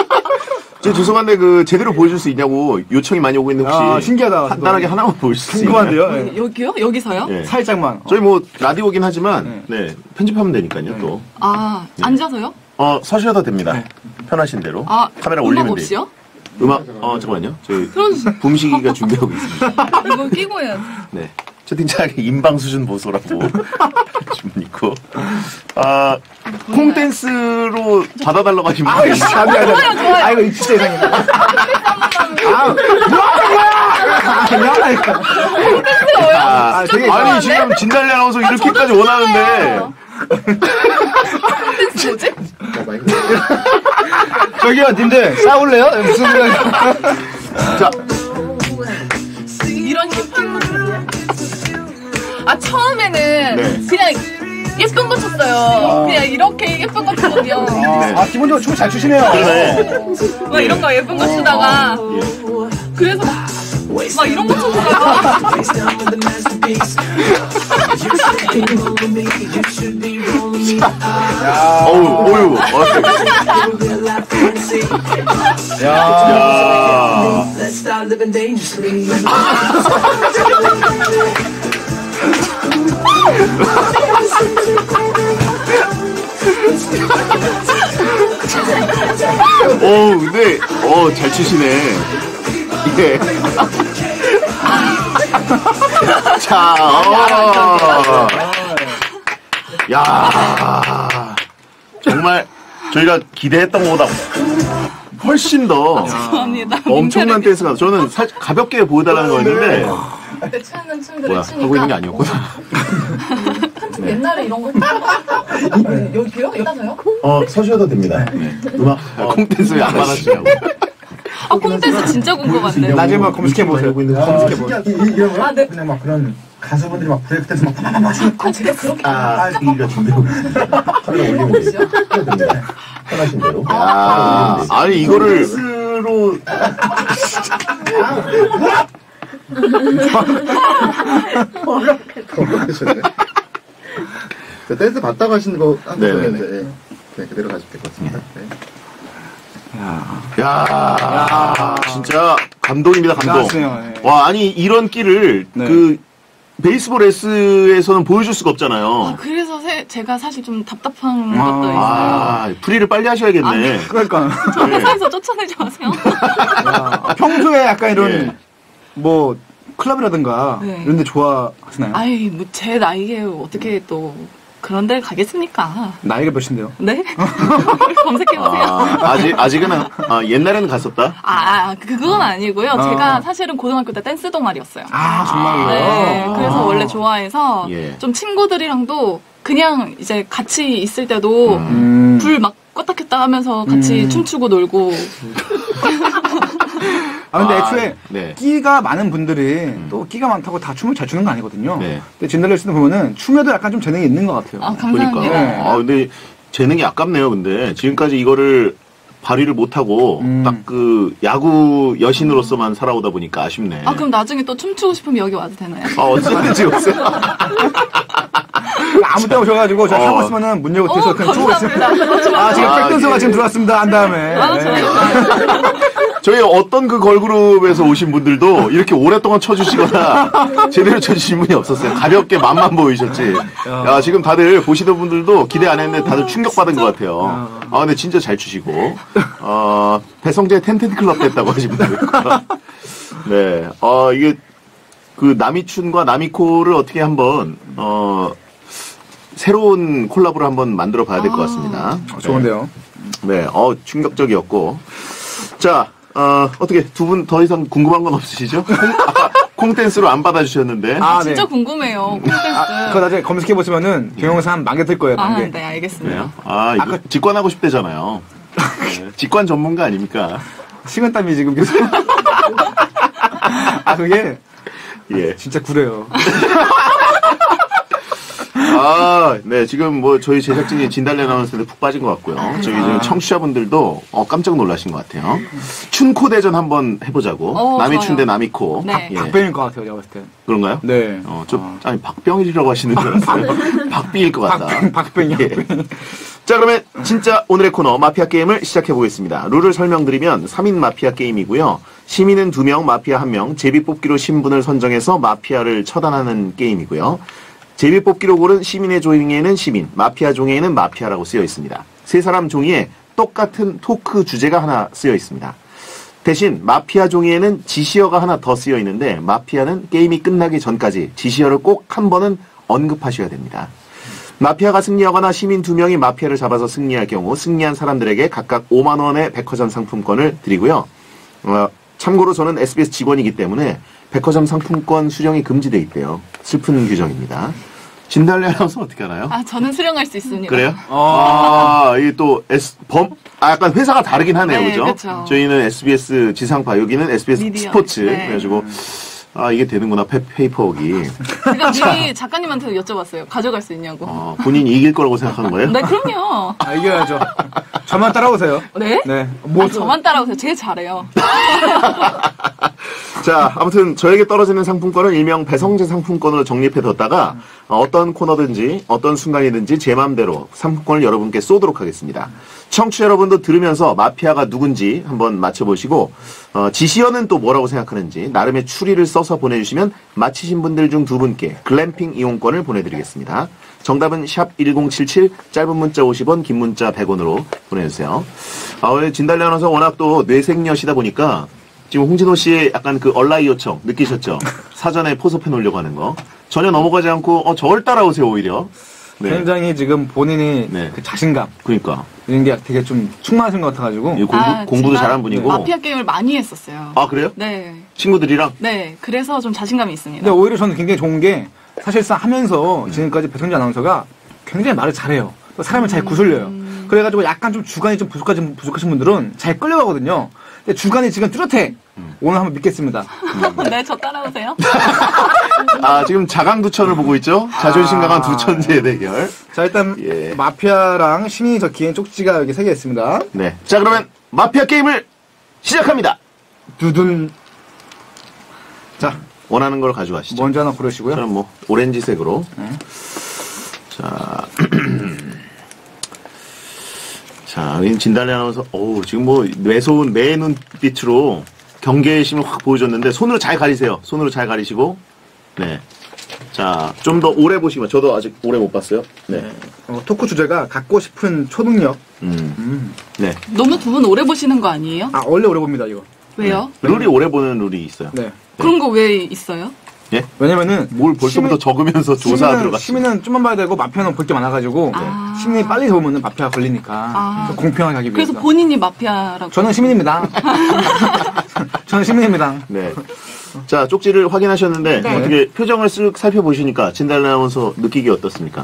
죄송한데 제대로 보여줄 수 있냐고 요청이 많이 오고 있는데 혹시 신기하다. 간단하게 하나만 보여줄 수 있나요? 궁금한데요? 여기요? 여기서요? 살짝만. 저희 라디오긴 하지만 편집하면 되니까요 또. 앉아서요? 서셔도 됩니다. 편하신 대로. 카메라 올리면 돼요. 잠깐만요. 저희 붐식이가 준비하고 있습니다. 이거 끼고 해야지. 네. 채팅창에 인방 수준 보소라고 질문 있고. 콩댄스로 받아달라고 하신 분이 있어요. 좋아요. 아, 이거 진짜 이상이다. 아니, 지금 진달래 아나운서 이렇게까지 원하는데. 뭐지? 저기요, 님들, 싸울래요? 무슨 소리야? 자, 이런 힙한 처음에는 네. 그냥 예쁜 거 쳤어요. 그냥 이렇게 예쁜 거 쳤거든요. 기본적으로 춤을 잘 추시네요. 그러네. 막 이런 거 예쁜 거 치다가 그래서 막 이런 거 쳐다가 어우. 야. 근데, 잘 치시네. 예. 자, 야, 정말 저희가 기대했던 것보다 훨씬 더 죄송합니다. 엄청난 댄스가 저는 가볍게 보여달라는 거였는데 그때 추는 춤들을 뭐야 하고 있는 게 아니었구나. 네. 옛날에 이런 거 여기요? 여기서요? 서셔도 됩니다. 네. 음악 콩댄스에 안 받아주냐고. 콩댄스 진짜 궁금한데. 나중에 한번 검색해보세요. 검색해보세요. 이런 거? 네. 그냥 막 그런 가수분들이 막 브레이크 댄스 막 제가 그렇게 이가 준비하고 카메라 올리고 있어요. 편하신 대로. 아니 이거를 스로 댄스 봤다고 하시는 거 네네네. 하는데 네, 그대로 가시면 될 것 같습니다. 네. 야, 진짜 감동입니다, 감동. 나왔어요, 네. 와, 아니 이런 끼를 네. 그 베이스볼 S에서는 보여줄 수가 없잖아요. 그래서 제가 사실 좀 답답한 것도 있어요. 프리를 빨리 하셔야겠네. 그러니까. 회사에서 쫓아내지 마세요. 평소에 약간 이런, 예. 뭐, 클럽이라든가, 네. 이런 데 좋아하시나요? 아이, 뭐 제 나이에 어떻게 또 그런 데 가겠습니까? 나이가 몇인데요? 네? 검색해보세요. 아직은 옛날에는 갔었다. 그건 아니고요. 제가 사실은 고등학교 때 댄스 동아리였어요. 정말요? 네, 그래서 원래 좋아해서 예. 좀 친구들이랑도 그냥 이제 같이 있을 때도 불 막 껐다 켰다 하면서 같이 춤추고 놀고. 근데 애초에 네. 끼가 많은 분들이 또 끼가 많다고 다 춤을 잘 추는 거 아니거든요. 네. 근데 진달래 씨는 보면은 춤에도 약간 좀 재능이 있는 것 같아요. 감사합니다. 그러니까. 네. 근데 재능이 아깝네요. 근데 지금까지 이거를 발휘를 못하고 딱 그 야구 여신으로서만 살아오다 보니까 아쉽네. 그럼 나중에 또 춤추고 싶으면 여기 와도 되나요? 언제든지 오세요. 아무 때 오셔가지고 저 하고 있으면은 문 열고 뒤에서 그냥 추고 있으면 지금 백댄서가 지금 들어왔습니다 한 다음에 저희 어떤 그 걸그룹에서 오신 분들도 이렇게 오랫동안 쳐주시거나 제대로 쳐주신 분이 없었어요. 가볍게 맛만 보이셨지. 야, 지금 다들 보시던 분들도 기대 안 했는데 다들 충격받은 것 같아요. 근데 진짜 잘 추시고. 배성재 텐텐클럽 됐다고 하신 분도 있고. 네. 이게 그 나미춘과 나미코를 어떻게 한번, 새로운 콜라보를 한번 만들어 봐야 될 것 같습니다. 좋은데요. 네, 충격적이었고. 자, 어떻게 두 분 더 이상 궁금한 건 없으시죠? 아까 콩댄스로 안 받아주셨는데. 진짜 궁금해요. 콩댄스. 그거 나중에 검색해보시면은 동영상 만개 뜰 거예요. 만개. 네, 알겠습니다. 네. 이거 직관하고 싶대잖아요. 네, 직관 전문가 아닙니까? 식은땀이 지금 계속. 그게 예. 진짜 구려요. 네, 지금 뭐 저희 제작진이 진달래 아나운서한테 푹 빠진 것 같고요. 저기 지금 청취자분들도 깜짝 놀라신 것 같아요. 춘코 대전 한번 해보자고. 나미춘 대 나미코. 네. 예. 박병일 것 같아요, 제가 봤을 때. 그런가요? 네. 아니, 박병일이라고 하시는 줄 알았어요. 박비일 것 같다. 박병일. 예. 자, 그러면 진짜 오늘의 코너 마피아 게임을 시작해 보겠습니다. 룰을 설명드리면 3인 마피아 게임이고요. 시민은 2명, 마피아 1명, 제비뽑기로 신분을 선정해서 마피아를 처단하는 게임이고요. 제비뽑기로 고른 시민의 종이에는 시민, 마피아 종이에는 마피아라고 쓰여 있습니다. 세 사람 종이에 똑같은 토크 주제가 하나 쓰여 있습니다. 대신 마피아 종이에는 지시어가 하나 더 쓰여 있는데 마피아는 게임이 끝나기 전까지 지시어를 꼭 한 번은 언급하셔야 됩니다. 마피아가 승리하거나 시민 2명이 마피아를 잡아서 승리할 경우 승리한 사람들에게 각각 5만 원의 백화점 상품권을 드리고요. 참고로 저는 SBS 직원이기 때문에 백화점 상품권 수령이 금지돼 있대요. 슬픈 규정입니다. 진달래 아나운서 어떻게 알아요? 저는 수령할 수 있습니다. 그래요? 이게 또 약간 회사가 다르긴 하네요, 네, 그죠? 그쵸. 저희는 SBS 지상파, 여기는 SBS 미디어. 스포츠. 네. 그래가지고 이게 되는구나, 페이퍼웍이. 제가 미리 작가님한테 여쭤봤어요. 가져갈 수 있냐고. 본인이 이길 거라고 생각하는 거예요? 네, 그럼요. 이겨야죠. 저만 따라오세요. 네? 네. 저만 따라오세요. 제일 잘해요. 자, 아무튼 저에게 떨어지는 상품권은 일명 배성재 상품권으로 적립해뒀다가 어떤 코너든지 어떤 순간이든지 제 맘대로 상품권을 여러분께 쏘도록 하겠습니다. 청취자 여러분도 들으면서 마피아가 누군지 한번 맞춰보시고 지시어는 또 뭐라고 생각하는지 나름의 추리를 써서 보내주시면 맞히신 분들 중 2분께 글램핑 이용권을 보내드리겠습니다. 정답은 샵1077, 짧은 문자 50원, 긴 문자 100원으로 보내주세요. 오늘 진달래 아나운서 워낙 또 뇌생녀시다 보니까 지금 홍진호 씨의 약간 그 얼라이 요청 느끼셨죠? 사전에 포섭해 놓으려고 하는 거. 전혀 넘어가지 않고, 저를 따라오세요, 오히려. 네. 굉장히 지금 본인이 네. 그 자신감. 그러니까. 이런 게 되게 좀 충만하신 것 같아가지고. 공부도 제가 잘하는 분이고. 마피아 게임을 많이 했었어요. 그래요? 네. 친구들이랑? 네. 그래서 좀 자신감이 있습니다. 근데 오히려 저는 굉장히 좋은 게 사실상 하면서 지금까지 배성재 아나운서가 굉장히 말을 잘해요. 또 사람을 잘 구슬려요. 그래가지고 약간 좀 주관이 좀 부족하신 분들은 잘 끌려가거든요. 근데 주관이 지금 뚜렷해. 오늘 한번 믿겠습니다. 네, 저 따라오세요. 지금 자강두천을 보고 있죠? 자존심 강한 두 천재의 대결. 자, 일단 예. 마피아랑 시민이 적힌 쪽지가 여기 3개 있습니다. 네. 자, 그러면 마피아 게임을 시작합니다. 두둔. 자, 원하는 걸 가져가시죠. 먼저 하나 고르시고요. 저는 뭐 오렌지색으로. 네. 자, 진달래 아나운서, 지금 뭐 매서운 매 눈빛으로 경계심을 확 보여줬는데 손으로 잘 가리세요. 손으로 잘 가리시고. 네. 자, 좀 더 오래 보시면 저도 아직 오래 못 봤어요. 네. 토크 주제가 갖고 싶은 초능력. 네. 너무 두 분 오래 보시는 거 아니에요? 원래 오래 봅니다, 이거. 왜요? 룰이 오래 보는 룰이 있어요. 네. 그런 거 왜 있어요? 예? 왜냐면은 뭘 벌써부터 적으면서 조사 들어갔어요. 시민은 좀만 봐야 되고 마피아는 볼 게 많아가지고 시민이 빨리 접으면 마피아가 걸리니까 그래서 공평하게 하기 위해서. 그래서 본인이 마피아라고. 저는 시민입니다. 저는 시민입니다. 네. 자, 쪽지를 확인하셨는데 네. 어떻게 표정을 쓱 살펴보시니까 진달래 아나운서 느끼기 어떻습니까?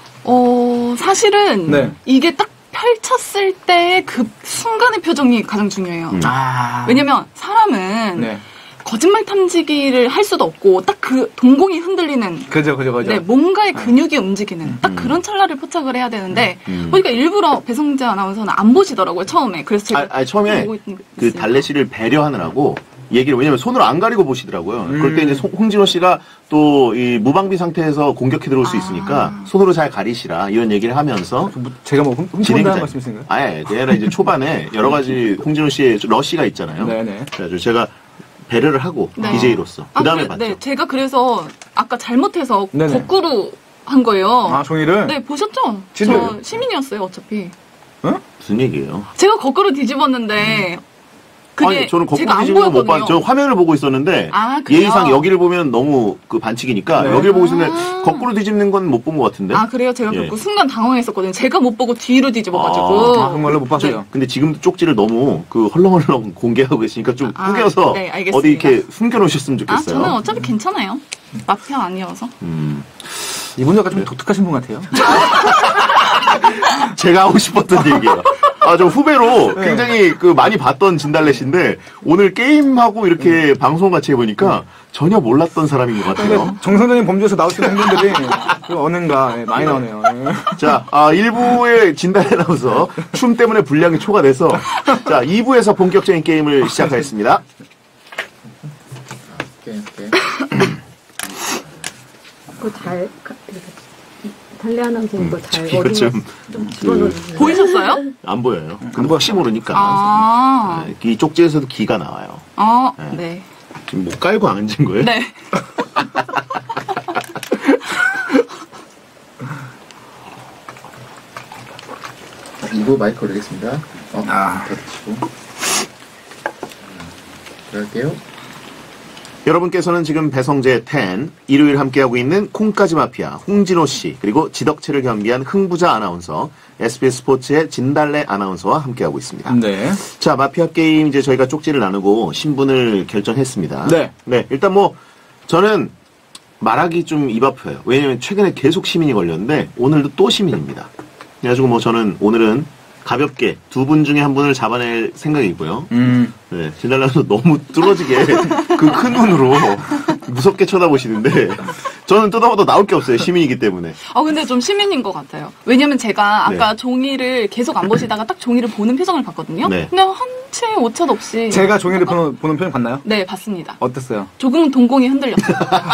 사실은 네. 이게 딱 펼쳤을 때의 그 순간의 표정이 가장 중요해요. 왜냐면 사람은 네. 거짓말 탐지기를 할 수도 없고 딱 그 동공이 흔들리는 그죠. 네, 뭔가의 근육이 움직이는 딱 그런 찰나를 포착을 해야 되는데 보니까 일부러 배성재 아나운서는 안 보시더라고요, 처음에. 그래서 제가 처음에 보고 그 달래 씨를 배려하느라고 얘기를, 왜냐면 손으로 안 가리고 보시더라고요. 그럴 때 이제 홍진호 씨가 또 이 무방비 상태에서 공격해 들어올 수 있으니까 손으로 잘 가리시라 이런 얘기를 하면서 제가 뭐 훔쳐본다는 말씀이신가요? 얘가 이제 초반에 여러 가지 홍진호 씨의 러시가 있잖아요. 네네. 그래서 제가 배려를 하고 네. DJ로서 그 다음에 봤죠. 네, 제가 그래서 아까 잘못해서 네네. 거꾸로 한 거예요. 종이를? 네, 보셨죠? 진짜요? 저 시민이었어요, 어차피. 무슨 얘기예요? 제가 거꾸로 뒤집었는데 그게 저는 거꾸로 제가 안 뒤집는 거 못 봤는데 보였거든요. 저 화면을 보고 있었는데 그래요? 예의상 여기를 보면 너무 그 반칙이니까 네. 여기를 보고 있었는데 거꾸로 뒤집는 건 못 본 것 같은데. 그래요? 제가 예. 그 순간 당황했었거든요. 제가 못 보고 뒤로 뒤집어가지고. 정말로 못 봤어요. 근데 지금도 쪽지를 너무 그 헐렁헐렁 공개하고 계시니까 좀 구겨서 네, 알겠습니다. 어디 이렇게 숨겨놓으셨으면 좋겠어요. 저는 어차피 괜찮아요. 마피아 아니어서. 이분 약간 좀 독특하신 분 같아요. 제가 하고 싶었던 얘기예요. 저 후배로 굉장히 그 많이 봤던 진달래 씨인데 오늘 게임하고 이렇게 방송 같이 해보니까 전혀 몰랐던 사람인 것 같아요. 정상적인 범죄에서 나오시는 분들이 어는가 많이 나오네요. 자, 1부의 진달래 나와서 춤 때문에 분량이 초과돼서 자, 2부에서 본격적인 게임을 시작하겠습니다. 오케이. 그거 잘 달래 아나운서님 그거 잘 이거 좀 집어넣어주세요. 보이셨어요? 안 보여요. 근데 혹시 모르니까 이 쪽지에서도 기가 나와요. 네. 지금 뭐 깔고 앉은 거예요? 네. 이거 마이크 올리겠습니다. 더 드시고. 들어갈게요. 여러분께서는 지금 배성재 10 일요일 함께하고 있는 콩까지 마피아 홍진호 씨 그리고 지덕체를 경비한 흥부자 아나운서 SBS 스포츠의 진달래 아나운서와 함께하고 있습니다. 네. 자, 마피아 게임 이제 저희가 쪽지를 나누고 신분을 결정했습니다. 네. 일단 뭐 저는 말하기 좀 입 아파요. 왜냐면 최근에 계속 시민이 걸렸는데 오늘도 또 시민입니다. 그래가지고 뭐 저는 오늘은 가볍게 두 분 중에 한 분을 잡아낼 생각이고요. 네, 진달래도 너무 뚫어지게 그 큰 눈으로 무섭게 쳐다보시는데 저는 뜯어봐도 나올 게 없어요. 시민이기 때문에. 근데 좀 시민인 것 같아요. 왜냐면 제가 아까 네. 종이를 계속 안 보시다가 딱 종이를 보는 표정을 봤거든요. 네. 근데 한치 오차도 없이. 제가 종이를 보는 표정 봤나요? 네, 봤습니다. 어땠어요? 조금은 동공이 흔들렸어요.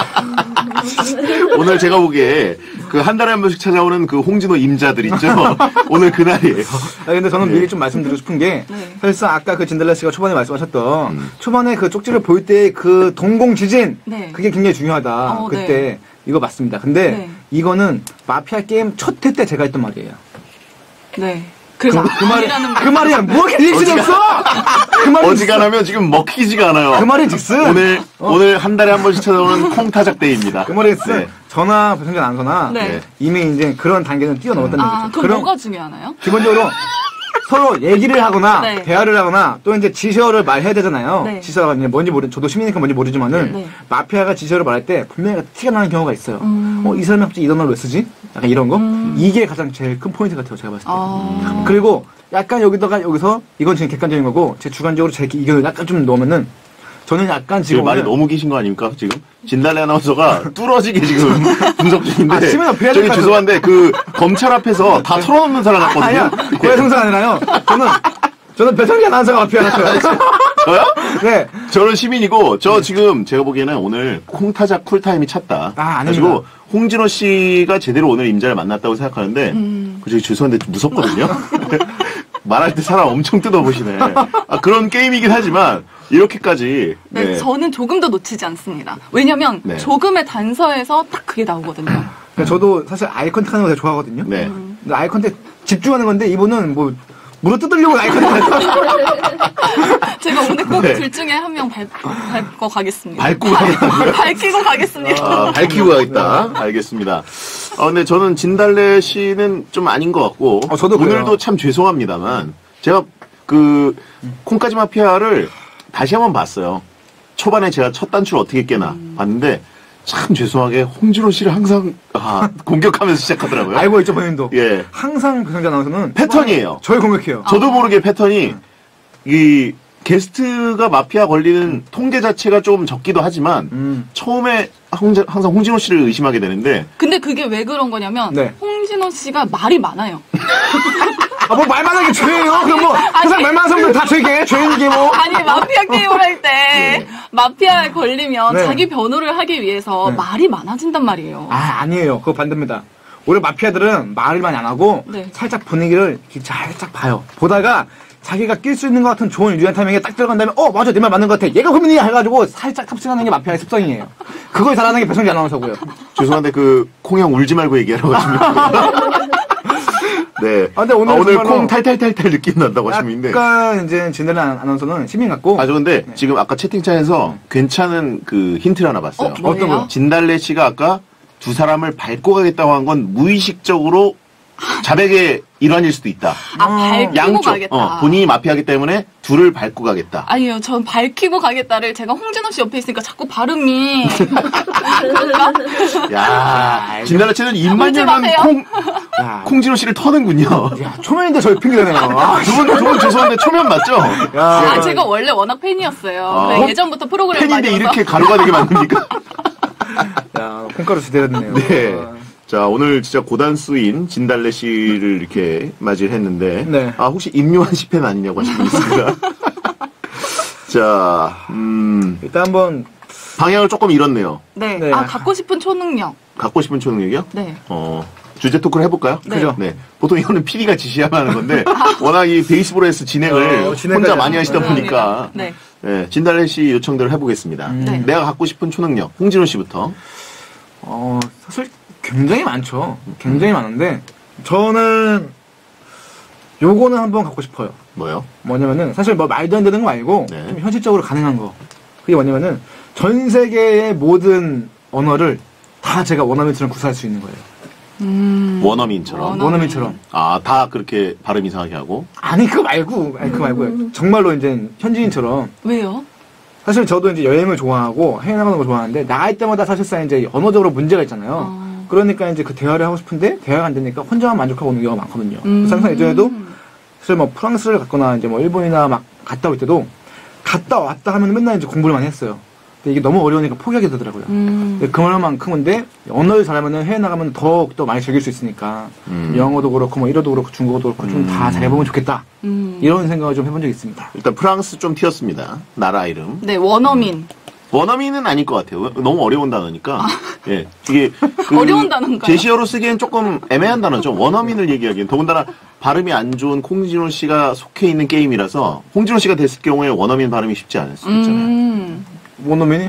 오늘 제가 보기에 그 한 달에 한 번씩 찾아오는 그 홍진호 임자들 있죠. 오늘 그날이에요. 근데 저는 네. 미리 좀 말씀드리고 싶은 게 네. 사실상 아까 그 진달래 씨가 초반에 말씀하셨던 초반에 그 쪽지를 볼 때 그 동공 지진 네. 그게 굉장히 중요하다. 그때 네. 이거 맞습니다. 근데 네. 이거는 마피아 게임 첫 회 때 제가 했던 말이에요. 네. 그래서 아니라는 그 말이야. 뭐 리액션이 없어? 그 말이 어지간하면 지금 먹히지가 않아요. 그 말이 딕슨. 오늘 한 달에 한 번씩 찾아오는 콩타작데이입니다. 그 말이 딕슨. 네. 저나 배성재 아나운서나 네. 이미 이제 그런 단계는 뛰어넘었다는 얘기죠. 그럼 뭐가 중요하나요? 기본적으로 서로 얘기를 하거나 네. 대화를 하거나 또 이제 지시어를 말해야 되잖아요. 네. 지시어가 이제 뭔지 저도 시민이니까 뭔지 모르지만은 네. 마피아가 지시어를 말할 때 분명히 티가 나는 경우가 있어요. 이 사람이 갑자기 이 단어를 왜 쓰지? 약간 이런 거. 이게 가장 제일 큰 포인트 같아요. 제가 봤을 때. 그리고 약간 여기서 이건 지금 객관적인 거고 제 주관적으로 제 의견을 약간 좀 넣으면은 저는 약간 지금 지금 말이 오늘 너무 기신 거 아닙니까? 지금 진달래 아나운서가 뚫어지게 지금 분석 중인데. 아, 시민 앞에 저기 죄송한데 그 검찰 앞에서 다 털어놓는 사람 같거든요. 아니야 고해 성사가 아니라요. 저는 배성재 아나운서가 마피아 같아요. 저요? 네. 저는 시민이고 저 지금 제가 보기에는 오늘 콩타작 쿨타임이 찼다. 아닙니다. 그래가지고 홍진호 씨가 제대로 오늘 임자를 만났다고 생각하는데 저기 죄송한데 좀 무섭거든요. 말할 때 사람 엄청 뜯어보시네. 그런 게임이긴 하지만 이렇게까지. 네, 저는 조금도 놓치지 않습니다. 왜냐면 네. 조금의 단서에서 딱 그게 나오거든요. 저도 사실 아이 컨택하는 거 되게 좋아하거든요. 네. 근데 아이 컨택 집중하는 건데 이분은 뭐 물어 뜯으려고 아이 컨택 제가 오늘 꼭 네. 둘 중에 한 명 밟고 가겠습니다. 밟고 가겠다고요? 밝히고 가겠습니다. 밝히고 가겠다. 알겠습니다. 근데 저는 진달래 씨는 좀 아닌 것 같고. 저도 그래요. 오늘도 참 죄송합니다만, 제가 그, 콩까지 마피아를 다시 한번 봤어요. 초반에 제가 첫 단추를 어떻게 깨나 봤는데, 참 죄송하게 홍진호 씨를 항상, 공격하면서 시작하더라고요. 알고 있죠 본인도. 예. 항상 배성재 아나운서는 패턴이에요. 저를 공격해요. 저도 모르게 패턴이, 이, 게스트가 마피아 걸리는 통계 자체가 좀 적기도 하지만, 처음에 항상 홍진호 씨를 의심하게 되는데, 근데 그게 왜 그런 거냐면 네. 홍진호 씨가 말이 많아요. 뭐 말만 하는 게 죄예요? 그럼 뭐 항상 말만 하는 사람들 다 죄게 죄인이게 뭐. 아니 마피아 게임을 할 때 마피아에 걸리면 네. 자기 변호를 하기 위해서 네. 말이 많아진단 말이에요. 아니에요. 그거 반대입니다. 오히려 마피아들은 말을 많이 안 하고 네. 살짝 분위기를 이렇게 살짝 봐요. 보다가 자기가 낄 수 있는 것 같은 좋은 유리한 타이밍에 딱 들어간 다음에 맞아 내 말 맞는 것 같아. 얘가 고민이야 해가지고 살짝 탑승하는 게 마피아의 습성이에요. 그걸 잘하는 게 배성재 아나운서고요. 죄송한데 그 콩형 울지 말고 얘기하라고 하십니다. 네. 근데 오늘 오늘 정말로 콩 탈탈탈탈 느낌 난다고 하시는데. 약간 이제 진달래 아나운서는 시민 같고. 저 근데 지금 아까 채팅창에서 괜찮은 그 힌트를 하나 봤어요. 뭐예요? 어떤 거요? 진달래 씨가 아까 두 사람을 밟고 가겠다고 한 건 무의식적으로 자백의 일환일 수도 있다. 밝히고 양쪽. 가겠다. 본인이 마피아기 때문에 둘을 밟고 가겠다. 아니요, 전 밝히고 가겠다를 제가 홍진호 씨 옆에 있으니까 자꾸 발음이 야, 진달래 씨는 입만 울지 열면 마세요. 콩진호 씨를 터는군요. 야, 초면인데 저희 핑계대네요. 두 분 죄송한데 초면 맞죠? 제가 원래 워낙 팬이었어요. 네, 예전부터 프로그램 팬인데 많이 이렇게 봐서. 가루가 되게 만듭니까? 야, 콩가루 지대였네요. 네. 자, 오늘 진짜 고단수인 진달래 씨를 이렇게 맞이를 했는데. 네. 혹시 임요한 10팬 아니냐고 하신 분 있습니다. 자, 일단 한번 방향을 조금 잃었네요. 네. 네. 갖고 싶은 초능력. 갖고 싶은 초능력이요? 네. 주제 토크를 해볼까요? 네. 그죠? 네. 보통 이거는 PD가 지시하면 하는 건데, 워낙 이 베이스볼에스 진행을 진행까지 혼자 많이 하시다 보니까. 네. 네, 진달래 씨 요청대로 해보겠습니다. 네. 내가 갖고 싶은 초능력, 홍진호 씨부터. 사실 굉장히 많죠. 굉장히 많은데 저는 요거는 한번 갖고 싶어요. 뭐요? 뭐냐면은 사실 뭐 말도 안 되는 거 말고 네. 좀 현실적으로 가능한 거. 그게 뭐냐면은 전 세계의 모든 언어를 다 제가 원어민처럼 구사할 수 있는 거예요. 원어민처럼. 원어민처럼. 아, 다 그렇게 발음 이상하게 하고? 아니 그거 말고요. 정말로 이제 현지인처럼. 왜요? 사실 저도 이제 여행을 좋아하고 해외 나가는 거 좋아하는데 나갈 때마다 사실상 이제 언어적으로 문제가 있잖아요. 그러니까 이제 그 대화를 하고 싶은데 대화가 안 되니까 혼자만 만족하고 오는 경우가 많거든요. 그래서 항상 예전에도 사실 뭐 프랑스를 갔거나 이제 뭐 일본이나 막 갔다 올 때도 갔다 왔다 하면 맨날 이제 공부를 많이 했어요. 근데 이게 너무 어려우니까 포기하게 되더라고요. 근데 그만큼인데 언어를 잘하면 해외 나가면 더 많이 즐길 수 있으니까 영어도 그렇고 뭐 일어도 그렇고 중국어도 그렇고 좀 다 잘해보면 좋겠다. 이런 생각을 좀 해본 적이 있습니다. 일단 프랑스 좀 튀었습니다. 나라 이름. 네, 원어민. 원어민은 아닐 것 같아요. 너무 어려운 단어니까. 예. 이게 그 어려운 단어인가요? 제시어로 쓰기엔 조금 애매한 단어죠. 원어민을 얘기하기엔. 더군다나 발음이 안 좋은 홍진호 씨가 속해 있는 게임이라서 홍진호 씨가 됐을 경우에 원어민 발음이 쉽지 않을 수 있잖아요. 원어민이?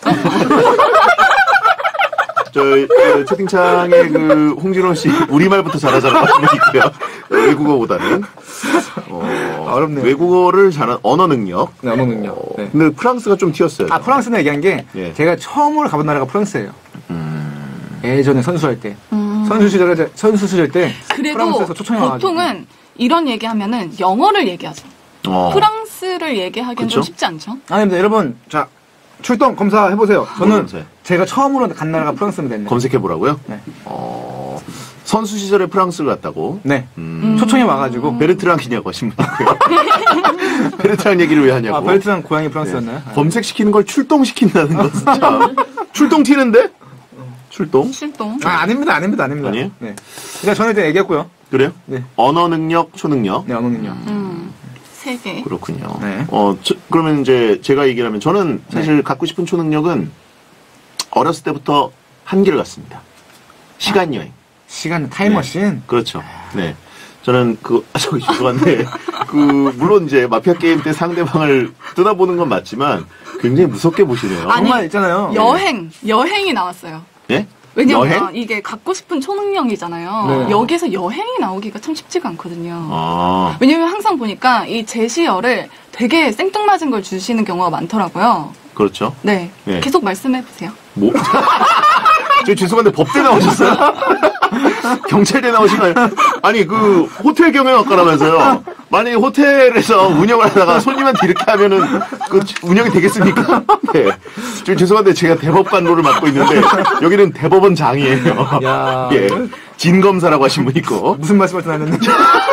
저 채팅창에 그 홍진호 씨 우리말부터 잘하자는 분이 있고요. 외국어보다는 어렵네요. 외국어를 잘하는 언어 능력. 네, 언어 능력. 네. 근데 프랑스가 좀 튀었어요. 아, 프랑스는 얘기한 게 예. 제가 처음으로 가본 나라가 프랑스예요. 예전에 선수할 때. 선수 시절 때 그래도 프랑스에서 초청이 와가지고. 보통은 이런 얘기하면은 영어를 얘기하죠. 프랑스를 얘기하기엔 좀 그쵸? 쉽지 않죠? 아닙니다. 여러분, 자, 출동 검사해보세요. 저는 검사해. 제가 처음으로 간 나라가 프랑스입니다. 네. 검색해보라고요? 네. 선수 시절에 프랑스를 갔다고? 네. 초청이 와가지고. 베르트랑이냐고 하신 분 있고요. 베르트랑 얘기를 왜 하냐고. 아, 베르트랑 고향이 프랑스였나요? 네. 검색시키는 걸 출동시킨다는 것은 참. 출동 튀는데? 출동? 실동. 아, 아닙니다. 아니에요? 네. 그냥 저는 이제 얘기했고요. 그래요? 네. 언어 능력, 초능력? 네, 언어 능력. 3개. 그렇군요. 네. 그러면 이제 제가 얘기를 하면 저는 사실 갖고 싶은 초능력은 어렸을 때부터 한계를 갖습니다. 시간 여행. 시간 타임머신. 그렇죠. 네. 저는 죄송한데, 물론 이제 마피아 게임 때 상대방을 뜯어보는 건 맞지만 굉장히 무섭게 보시네요. 아니, 정말 있잖아요. 여행이 나왔어요. 예? 왜냐면 여행? 이게 갖고 싶은 초능력이잖아요. 네. 여기서 여행이 나오기가 참 쉽지가 않거든요. 아, 왜냐면 항상 보니까 이 제시어를 되게 생뚱맞은 걸 주시는 경우가 많더라고요. 그렇죠. 네. 네. 계속 말씀해보세요. 뭐? 저 죄송한데 법대 나오셨어요? 경찰대 나오신 거 아니에요? 아니 호텔 경영학과라면서요. 만약에 호텔에서 운영을 하다가 손님한테 이렇게 하면은 운영이 되겠습니까? 네. 저 죄송한데 제가 대법관로를 맡고 있는데 여기는 대법원장이에요. 야. 예. 진검사라고 하신 분 있고. 무슨 말씀을 하셨는지.